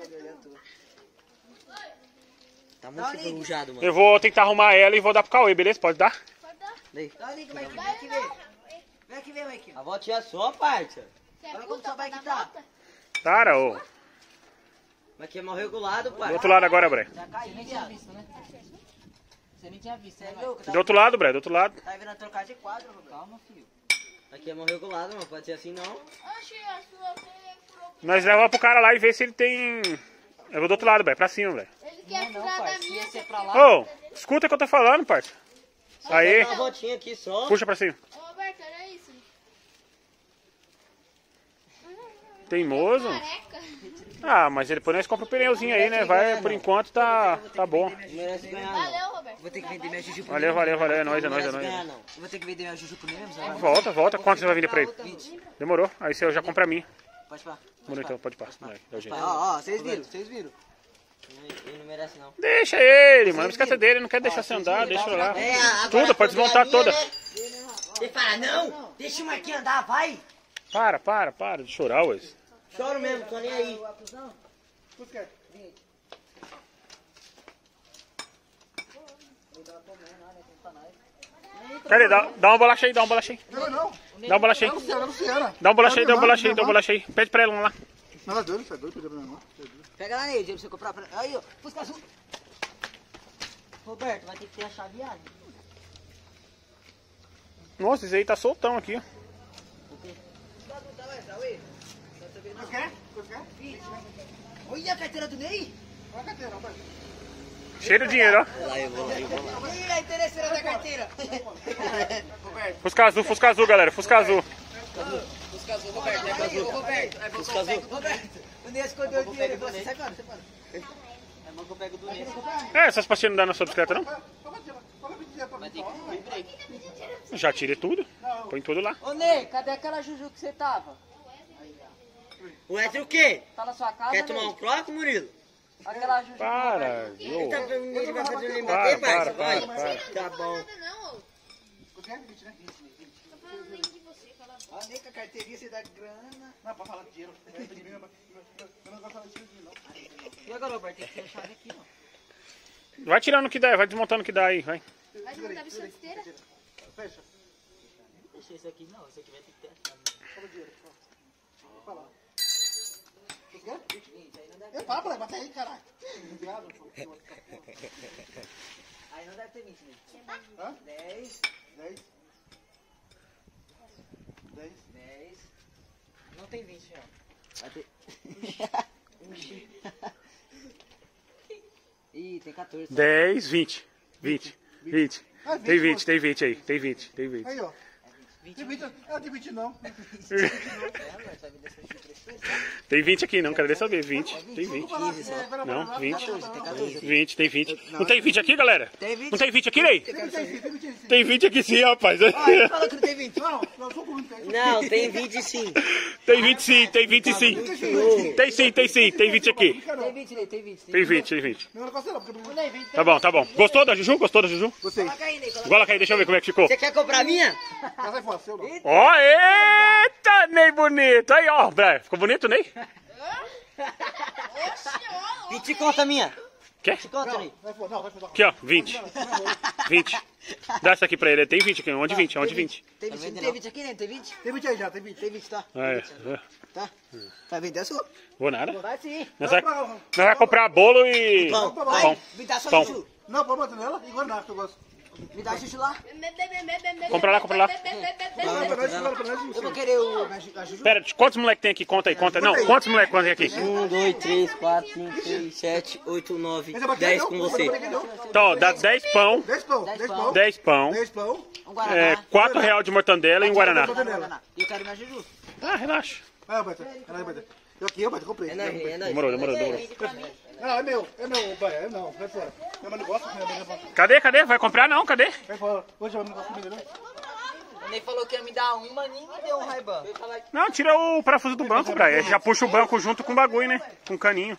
Tá muito enferrujado, mano. Eu vou tentar arrumar ela e vou dar pro Cauê, beleza? Pode dar? Dá ali, como é que vem aqui ver? Vem aqui ver, Mike. A voltinha é sua, parça. Olha como sua bike tá. Cara, ô. Mas que é mal regulado, Do pai. outro lado agora, Breia. Já caiu, viado. Visto, né? Você nem tinha visto, Você né, é velho? louco? Tá, Do outro lado, Breia, do outro lado. tá virando trocar de quadro, Roberto. Calma, filho. Aqui é mal regulado, mano. Pode ser assim, não. Oxi, a sua você furou. Nós levamos pro cara lá e ver se ele tem... Eu vou do outro lado, Breia, pra cima, Breia. Ele quer Não, furar da parça, se minha. esse é pra lá... Ô, escuta o que eu tô falando, parça. Aí, Dá uma voltinha aqui só. puxa pra cima. Ô, Roberto, olha isso. Teimoso. Careca. Ah, mas depois nós compramos o pneuzinho aí, né? Vai, por enquanto tá, tá bom. Não merece ganhar, não. Valeu, Roberto. Vou ter que vender minha juju pro Valeu, valeu, valeu. É nóis, é Não nóis, é merece nóis. ganhar, não. Vou ter que vender minha juju pro mim mesmo, sabe? Volta, volta. Quanto você vai vender pra ele? Demorou. Aí você já compra a minha. Pode falar. Demorou então, pode passar. Vai, dá o jeito. Ó, ó, vocês viram, vocês viram. Ele não merece, não. Deixa ele, mano. A bicicleta dele, não quer deixar você andar, deixa eu lá. É, agora Tudo, pode quando é desmontar a minha, toda. né? Ele fala, não, deixa o Marquinhos andar, vai. Para, para, para de chorar, ué. Choro mesmo, tô nem aí. Cadê? Dá, dá uma bolacha aí, dá uma bolacha aí. Não, não. Dá uma bolacha aí. Luciana, Luciana. Dá uma bolacha aí, dá uma bolacha aí, dá uma bolacha aí. Pede pra ela lá. Nada doido, você é doido, pediu pra mim, não. Pega lá nele, pra você comprar. pra- Aí, ó. Fusca azul. Roberto, vai ter que ter a chaveada. Nossa, esse aí tá soltão aqui, ó. Você quer? Você quer? Olha a carteira do Ney. Olha a carteira, rapaz. Cheio de dinheiro, ó. Lá eu vou, eu vou lá. Olha a interesseira da carteira. Fusca azul, Fusca azul, galera. Fusca azul. Busca azul, Roberto. É azul. Roberto. É Fusca azul. Roberto, o Ney escondeu o dinheiro. Ele falou assim, sai fora, sai fora. É bom que eu pego do Ney. É, essas pastinhas não dá na sua bicicleta, não? Vai ter que vir break. Já tirei tudo. Põe tudo lá. Ô, Ney, cadê aquela juju que você tava? O Etri o quê? Tá na sua casa, Quer Ney? tomar um croque, Murilo? Aquela juju... Para, Ele, Jô. tá, ele vai fazer ele me Para, bater, para, parça? Vai. para, para. Tá bom. Não, Você quer? vinte, né? tô falando nem de você, cala a boca. Ó, Ney com a carteirinha, você dá grana. Não, pra falar de dinheiro. Eu não gosto de dinheiro, não. E agora, Roberto, tem que ter a chave aqui, ó. Vai tirando o que dá, vai desmontando o que dá aí, vai. Vai desmontar a bicicleta inteira? Fecha. Deixa isso aqui, não. Isso aqui vai ter que ter a chave. Fala o dinheiro. Fala. Você quer? Eu falo pra ele, bate aí, caralho. Obrigado. Aí não deve ter vinte, Ney. Hã? dez, dez. dez. dez. Não tem vinte, ó. Vai ter... Ih, tem quatorze. dez, vinte. vinte. vinte. Ah, Tem vinte, pô. tem vinte aí. Tem vinte, tem vinte. Aí, ó. Tem vinte. Ah, tem vinte não. Tem vinte aqui, não quero nem saber. vinte. Tem vinte. quinze só. Não, vinte. Tem quatorze. vinte, tem vinte. Não tem vinte aqui, galera? Tem vinte. Não tem vinte aqui, Ney? Tem vinte aí, tem vinte aí. Tem vinte aqui sim, rapaz. Ó, ele falou que não tem vinte. Não, não, sou muito. Não, tem vinte sim. Tem vinte sim, tem vinte sim. Tem sim, tem sim, tem vinte aqui. Tem vinte, Ney, tem vinte. Tem vinte, tem vinte. Não, não gosto não, porque... Ney, vinte. Tá bom, tá bom. Gostou da Juju? Gostou da Juju? Gostei. Coloca aí, Ney. Coloca Coloca aí, deixa eu ver como é que ficou. Você quer comprar a minha? Já sai fora, seu não. Ó, eita, Ney bonito. Aí, ó, Bré, ficou bonito, Ney? vinte conta a minha. Quer? vinte conta, Ney. Sai fora, não, sai fora. Aqui, ó, vinte. vinte. Dá essa aqui pra ele. Tem vinte aqui. Onde vinte? Onde vinte? Tem vinte, não tem vinte aqui, Ney? Tem vinte? Tem vinte aí já, tem vinte. Tem vinte, tá? É, é. Tá? Vai vender a sua? Vou nada. Vai sim. Nós vai, nós vai comprar bolo e... Pão. Pão. Me dá só Pão. Juju. Não, pode bater nela e guardar, que eu gosto. Me dá Juju lá. Compra lá, compra lá. Eu vou querer o a Juju. Pera, quantos moleques tem aqui? Conta aí, conta. Não, quantos moleques tem aqui? um, dois, três, quatro, cinco, seis, sete, oito, nove, dez com você. Então, dá dez pão, dez pão, dez pão. dez pão, dez pão. Um Guaraná. é, quatro reais de mortandela e um Guaraná. E eu quero minha Juju. Ah, relaxa. Ah, Beto. É nóis, Beto. Eu aqui, eu, Beto, comprei. É nóis, é nóis. Demorou, demorou, demorou. Não, é meu. É meu, pai. É não. Vai fora. Minha mãe não gosta. Minha mãe não gosta. Cadê, cadê? Vai comprar não? Cadê? Vai fora. Hoje eu não gosto de comida, não. Ele nem falou que ia me dar uma, nem me deu um Ray-Ban. Não, tira o parafuso do banco, Brian. Já puxa o banco junto com o bagulho, né? Com o caninho.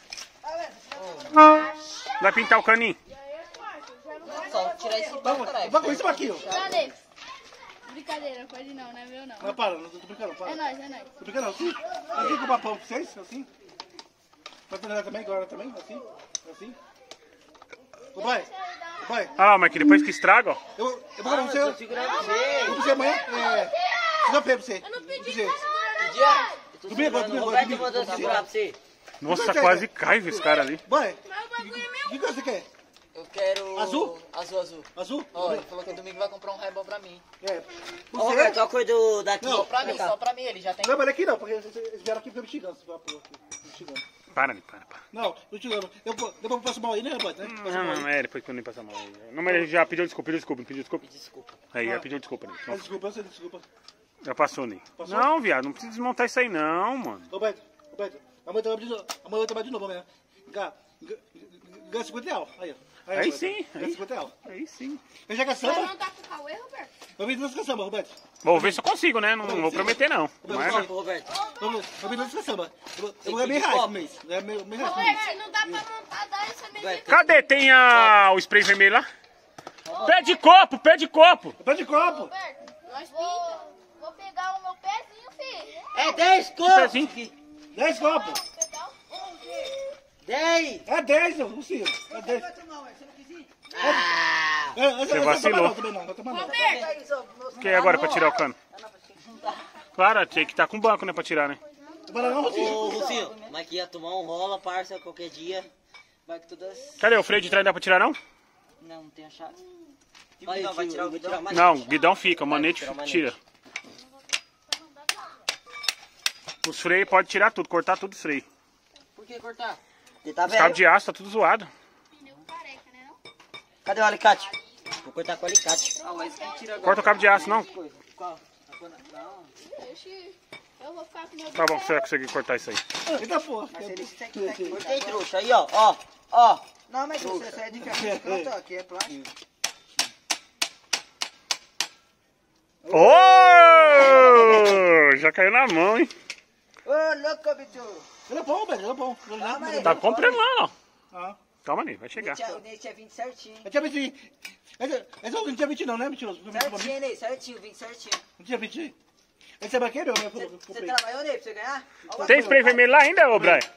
Vai pintar o caninho. Só tirar esse banco, caralho. Vai com isso aqui, ó. Cadê? Brincadeira, pode não, não é meu não. Não, para. Não tô brincando, para. É nóis, é nóis. Tô brincando, assim. Aqui com o papão pra vocês, assim. Vai fazer também, agora também, assim. Assim. Ô, pai. Ô, pai. Ah, mas que depois que estraga, ó. Eu, eu vou comprar pra você. Eu vou pra você amanhã. É. Não pra você. Eu não pedi pra você. Domingo, agora, domingo, agora, domingo. Mandou segurar pra você. Nossa, quase cai esse cara ali. Vai. O que você quer? Eu quero... Azul? Azul, azul. Azul? Ó, ele falou que domingo vai comprar um Ray-Ban pra mim. É. Ô, Roberto, qual a cor do daqui? Não, Só pra mim, só pra mim, ele já tem... Não, mas aqui não, porque eles vieram aqui pra me xingando. Me xingando. Para, para, para. Não, não xingando. Eu vou, depois eu passo mal aí, né, rapaz? Né? Passo Não, mal não, aí. é, depois que eu nem passar mal. Não, mas ele já pediu desculpa, pediu desculpa, pediu desculpa. Desculpa. Aí, já pediu desculpa. Né? Mas desculpa, eu sei, desculpa. Já passou, Ney. Passou? Não, viado, não precisa desmontar isso aí não, mano. Roberto, Roberto, amanhã eu trabalho de novo. Amanhã eu trabalho de novo, amanhã. Ganha, ganha cinquenta reais. Aí, ó. Aí Roberto, sim, Ganha aí. cinquenta reais. Aí sim. Eu já Vai caçamba. não tá com o Cauê, Roberto? Eu vim duas caçamba, Roberto. Vou ver se eu consigo, né? Não, não vou prometer não. Mas, Desculpa, Roberto. Eu vou eu vim duas caçamba. Eu vou eu vou ganhar mil reais por mês. Ganhar mil mil reais por mês. Roberto, não dá pra montar, dá essa medida. cadê? Tem a, o spray vermelho lá? Pé de copo, pé de copo. Pé de copo. Roberto, nós pinta. Vou pegar o meu pezinho, filho. É dez Que pezinho? copos. dez copos. dez. É dez, não consigo. É dez. Ah. É, essa- Você essa vacilou. não, também não, não toma não. Roberto! Que é agora pra tirar o cano? Claro, tinha que estar com banco, né, pra tirar, né? Toma não, Rocinho. Ô, Lucinho, mas que ia tomar um rola, parça, qualquer dia. Vai que todas... Cadê? O freio de trás dá pra tirar, não? Não, não tem a chave. Aí, não, vai tirar o guidão? Não, o guidão fica, o manete tira. Os freios pode tirar tudo, cortar tudo os freios. Por que cortar? Porque tá Os cabos velho. de aço tá tudo zoado. Pneu careca, né não? Cadê o alicate? Vou cortar com o alicate. Corta o cabo de aço, não? Oxi, eu vou ficar com o meu Tá bom, você vai conseguir cortar isso aí. Eita porra. Cortei, trouxa. Aí, ó, ó, ó. Não, mas isso é diferente que eu tô aqui, é plástico. Ô! Já caiu na mão, hein? Ô, louco, bicho! Ele é bom, velho, ele é bom. Ele é bom. Tá comprando lá, ó. Ah. Calma aí, vai chegar. O Ney tinha vindo certinho. Eu tinha vinte. Esse esse não tinha vinte não, né, mentiroso? Não Certinho, Ney, certinho, vim certinho. tinha vinte. Esse é baqueiro, eu Você comprei. trabalhou, Ney, pra você ganhar? Tem spray vermelho lá ainda, ô Brian?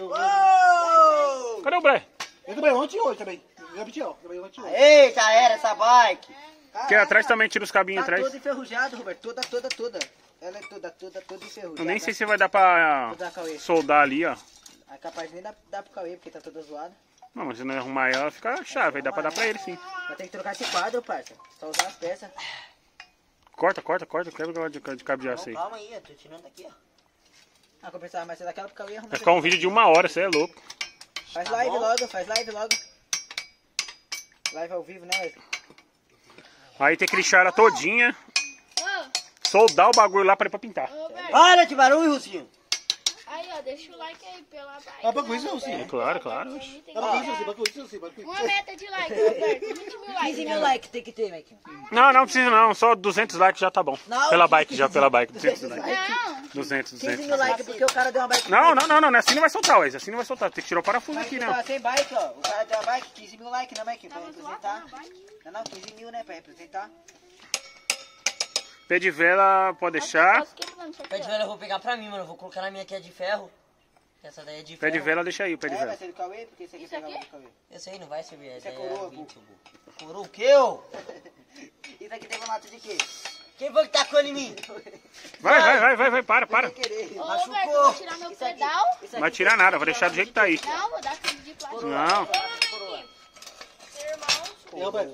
Ô! Cadê o Brian? Eu trabalhei ontem e hoje também. Eu vinte, ó. Trabalhei ontem e hoje. Eita, era essa bike. Aqui atrás também tira os cabinhos Tá atrás. toda enferrujada, Roberto. Toda, toda, toda. Ela é toda, toda, toda enferrujada. Eu nem sei se vai dar pra Vou dar Cauê. soldar ali, ó. É capaz de nem dar, dar pro Cauê, porque tá toda zoada. Não, mas se não arrumar ela, fica chave. Aí dá pra dar pra ele, sim. Vai ter que trocar esse quadro, parça. Só usar as peças. Corta, corta, corta. Quebra de, de cabo de aço aí. Calma aí, eu tô tirando daqui, ó. Ah, compensar mais daquela pro Cauê arrumar. Vai ficar um vídeo de uma hora, você é louco. Faz Tá live bom. logo, faz live logo. Live ao vivo, né, Wesley? Aí tem que lixar ela todinha, Ô, soldar o bagulho lá pra ir pra pintar. ô, Roberto. Para de barulho, Lucinho. Aí, ó, deixa o like aí pela bike. Ah, pra com isso, sim. É claro, claro. oxe. Tem Ah, pra com isso, que sim, pra com isso, sim, pra com isso. Uma meta de like, Roberto. vinte mil likes. quinze mil likes tem que ter, Mike. Não, não precisa não. Só duzentos likes já tá bom. Não, Pela que- bike, já pela bike. duzentos likes. Não, duzentos, quinze duzentos. mil likes porque o cara deu uma bike. Não, não, não, não. Assim não vai soltar, Wes. Assim não vai soltar. Tem que tirar o parafuso Mas aqui, você né? tava sem bike, ó. O cara deu uma bike, quinze mil likes, né, Mike? Pra tava zoado representar. na bike. Não, não, quinze mil, né? Pra representar. Pé de vela pode deixar. Posso quebrando isso aqui, Pé de ó. velho eu vou pegar pra mim, mano. Eu vou colocar na minha que é de ferro. Essa daí é de Pé de ferro. vela deixa aí, o pé de É, vai vela. ser do Cauê, porque esse aqui Isso pega aqui? mais do Cauê. Esse aí não vai servir. Isso é Essa coroa, vinte, pô. Coroa o quê, ô? Isso aqui tem formato de quê? Quem foi que tacou em mim? Vai, vai, vai, vai, vai. Para, para. Sem querer. Ô, Roberto, eu vou tirar meu Isso aqui- pedal. isso Não vai aqui- tirar nada, vou deixar do jeito que tá aí. Não, vou dar aquele de plástico. Não. Irmão, E, Roberto,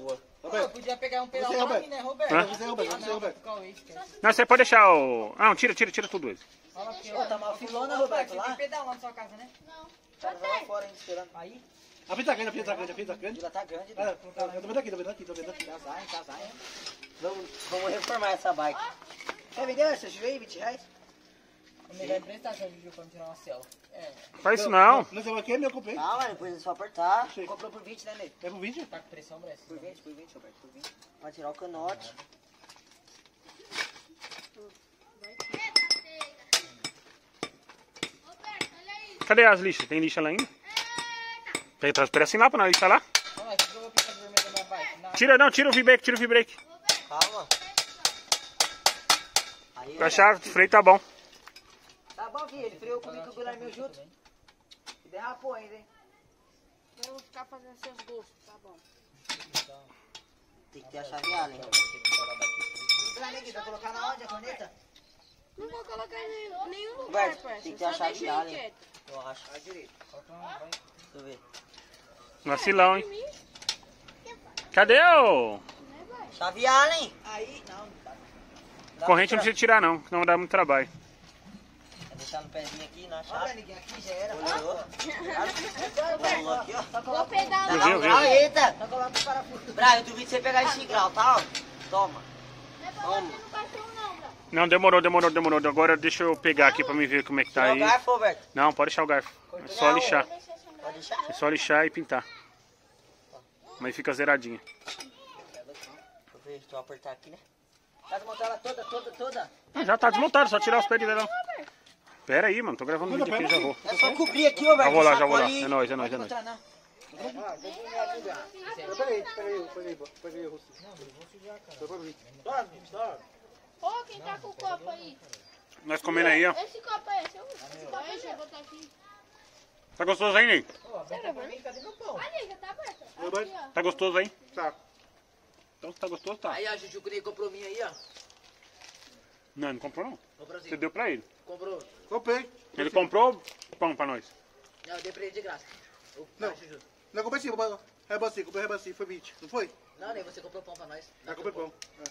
Eu podia pegar um pedal Você, pra Roberto. mim, né, Roberto? Não, você, Roberto, você, Roberto. Cauê, esquece. Não, você pode deixar o... Não, tira, tira, tira tudo isso. Fala aqui, Ô, ó. tá mal filona, Ô, Roberto, Tem lá? pedal lá na sua casa, né? Tá lá fora ainda esperando. Aí? A fita grande, a fita grande, a fita A grande. vila tá grande. Ah, eu tô vendo aqui, tô vendo aqui, tô vendo aqui. Casar, hein, casar, hein. Vamos, vamos reformar essa bike. Quer vender essa Juju aí, vinte reais? O melhor é emprestar essa Juju pra me tirar uma selfie. É, Faz isso não. Não sei o que, meu, eu comprei. Calma, depois é só apertar. Comprou por vinte, né, Ney? É pro vídeo? tá com pressão, Bress? Por vinte, por vinte, Roberto, por vinte. Pra tirar o canote. Cadê as lixas? Tem lixa lá ainda? Tem, tá assim lá pra nós lixar lá. Olha, o que eu vou pintar de vermelho da minha bike? Na- Tira, não, tira o V-brake, tira o V-brake. Calma. Aí, A chave de freio tá bom. Tá bom, filho, ele freou comigo com o Guilherme junto. E derrapou ainda, hein? Eu vou ficar fazendo seus gostos, tá bom. tem que ter a chave Allen. Guilherme aqui, vai colocar na onde a corneta? Não vou colocar em nenhum, nenhum lugar, Roberto, parça. tem que ter a Só chave deixei Allen. quieto. Eu acho. À direita. Deixa eu ver. Vacilão, hein? Cadê o... Chave Allen. Aí, não. Dá Corrente pra não precisa tirar não, não dá muito trabalho. Vou deixar no pezinho aqui, na Olha, chave. ninguém aqui já era. Olhou. Rolou aqui, ó. Só Vou coloca pedalar. Eu vi, eu vi. Grau, eita. só coloca o parafuso. Braga, eu duvido você pegar esse grau, tá? Ó. Toma. Toma. Não, demorou, demorou, demorou. Agora deixa eu pegar aqui pra me ver como é que tá Tirar o aí. garfo, Roberto. Não, pode deixar o garfo. É só lixar. Pode deixar. É só lixar e pintar. Mas fica zeradinha. Deixa eu ver, deixa eu apertar aqui, né? Tá desmontar ela toda, toda, toda. Ah, já tá desmontado, só tirar os pés de verão. Pera aí, mano, tô gravando vídeo aqui, já vou. É só cobrir aqui, Roberto. Já vou lá, já vou lá. Sacola e- É nóis, é nóis, é nóis. Não, não. Ah, deixa eu ver aqui, Guilherme. Peraí, peraí, peraí, peraí, Rossi. Foi pra mim. Dorme, dorme. Ô, quem tá com o copo aí? Nós comendo aí, ó. Esse copo aí, esse é o esse copo aí, deixa eu botar aqui. Tá gostoso aí, Ney? Cadê meu pão? Ali, já tá aberto. Meu Aqui, ó. Tá gostoso aí? Tá. Então se tá gostoso, tá. Aí a Juju que nem comprou minha aí, ó. Não, não comprou não. Comprou Você sim. deu pra ele. Comprou. Comprei. Ele comprou pão pra nós. Não, eu dei pra ele de graça. Ô, Não. vai, Juju. Não, comprei sim, comprei rebaci, comprei rebaci, foi vinte. Não foi? Não, nem você comprou pão pra nós. Ah, comprei pão. É.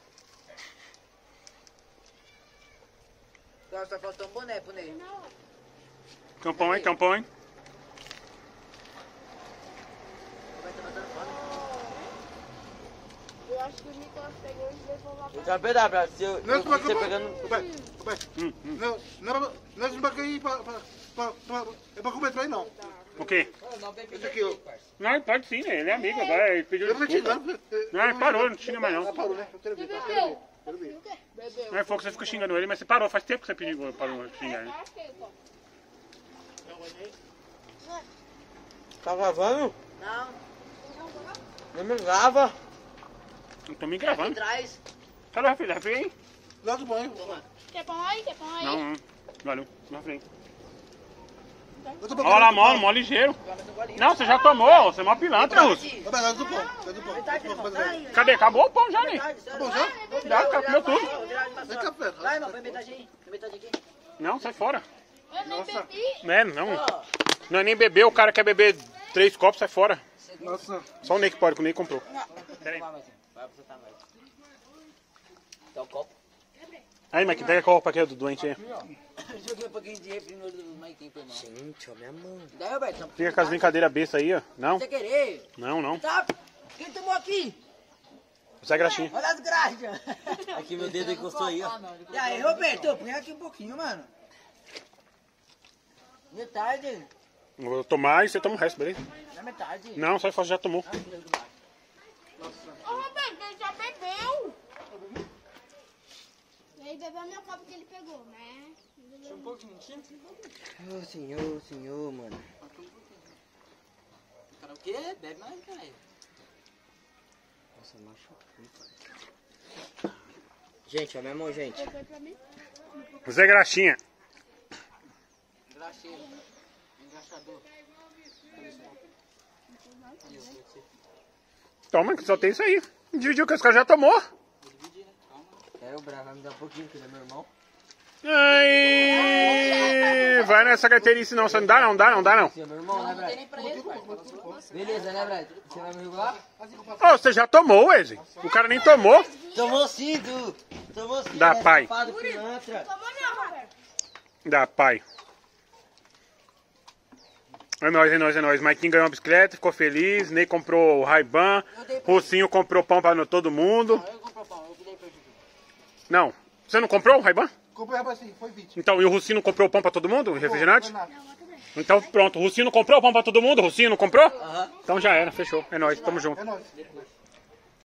Agora só faltou um boné pro Ney. Campão, hein? Campão, hein? Vai tá matando fome. Eu acho que o Nicolas pegou e levou lá pra... Então, pedaço, Braga. Se eu, Não, eu tu vai vi você comprar. pegando... Roberto, Roberto. Hum, hum. Não, não, não, não embarquei aí pra, pra, pra, pra, é pra comer pra ele, não. O quê? Ô, não bebi Esse aqui, ó. Não, pode sim, né? Ele é amigo agora. Ele pediu Eu não tinha, desculpa. não. Não, ele parou, não xinga mais Ah, não. parou, né? Eu quero ver, Você quero bebeu? ver. Quero ver. O quê? Bebeu. Não é fogo que você fica xingando ele, mas você parou. Faz tempo que você pediu parou de xingar ele. Acho que é o copo. Tá gravando? Não, Não me grava. Não tô me aqui gravando. atrás. Cadê o refri? Refri aí? Lá do banho. Quer pão aí? Quer pão aí? Não, não. Valeu. Refri. Eu tô Olha lá, mó, mó ligeiro. Não, você já tomou. Você é mó pilantra, Russo. Roberto, lá do pão. Lá do pão. Metade, irmão. Tá aí. Cadê? Acabou o pão já, né? Metade, Tá bom, já? Já, o cara comeu tudo. É café. Vai, irmão, põe metade aí. Põe metade aqui. Não, sai fora. Eu nem bebi. É, não. Não é nem beber, o cara quer beber três copos, sai fora. Nossa. Só o Ney que pode, que o Ney comprou. Pera aí. Vai pra você também. Dá o copo. Aí, Mike, pega a copa aqui do doente aí. Joguei um pouquinho de refri no do Maikinho pro irmão. Gente, ó, minha mão. Daí, Roberto, Fica com as brincadeiras bestas aí, ó. Não, sem querer. não, não. Tá? Quem tomou aqui? Sai graxinha. Olha as graxas. Aqui meu dedo encostou aí, ó. E aí, Roberto, põe aqui um pouquinho, mano. Metade. Eu vou tomar e você toma o resto, beleza? Na metade. Não, sai fora, já tomou. Ô, Roberto, ele já bebeu. Ele bebeu meu copo que ele pegou, né? Ô, senhor, senhor, mano. Cara, o quê? Bebe mais, caralho. Nossa, machucou. Gente, ó, minha mão, gente. Foi pra mim. Zé Graxinha. Graxeiro. Engraxador. Toma, que só tem isso aí. Dividiu que os caras já tomou. É, o Braga vai me dar um pouquinho, que ele é meu irmão. Ai, vai nessa carteirice não, você não dá não, dá não, dá não. Você é meu irmão, né, Brad? Beleza, né, Brad? Você vai me regular? Ô, você já tomou, Wesley? O cara nem tomou. Tomou sim, Du. Tomou sim. Dá, né, pai. safado, pilantra. Dá, pai. É nóis, é nóis, é nóis. Maikinho ganhou uma bicicleta, ficou feliz. Ney comprou o Ray-Ban. Rocinho comprou pão pra todo mundo. Não. Você não comprou o Ray-Ban? Comprei, rapaz, sim, foi vinte. Então, e o Rocinho não comprou pão pra todo mundo? Refrigerante? Foi nada. Então, pronto. O Rocinho não comprou pão pra todo mundo? O Rocinho não comprou? Aham. Então já era, fechou. É nóis, tamo junto. É nóis.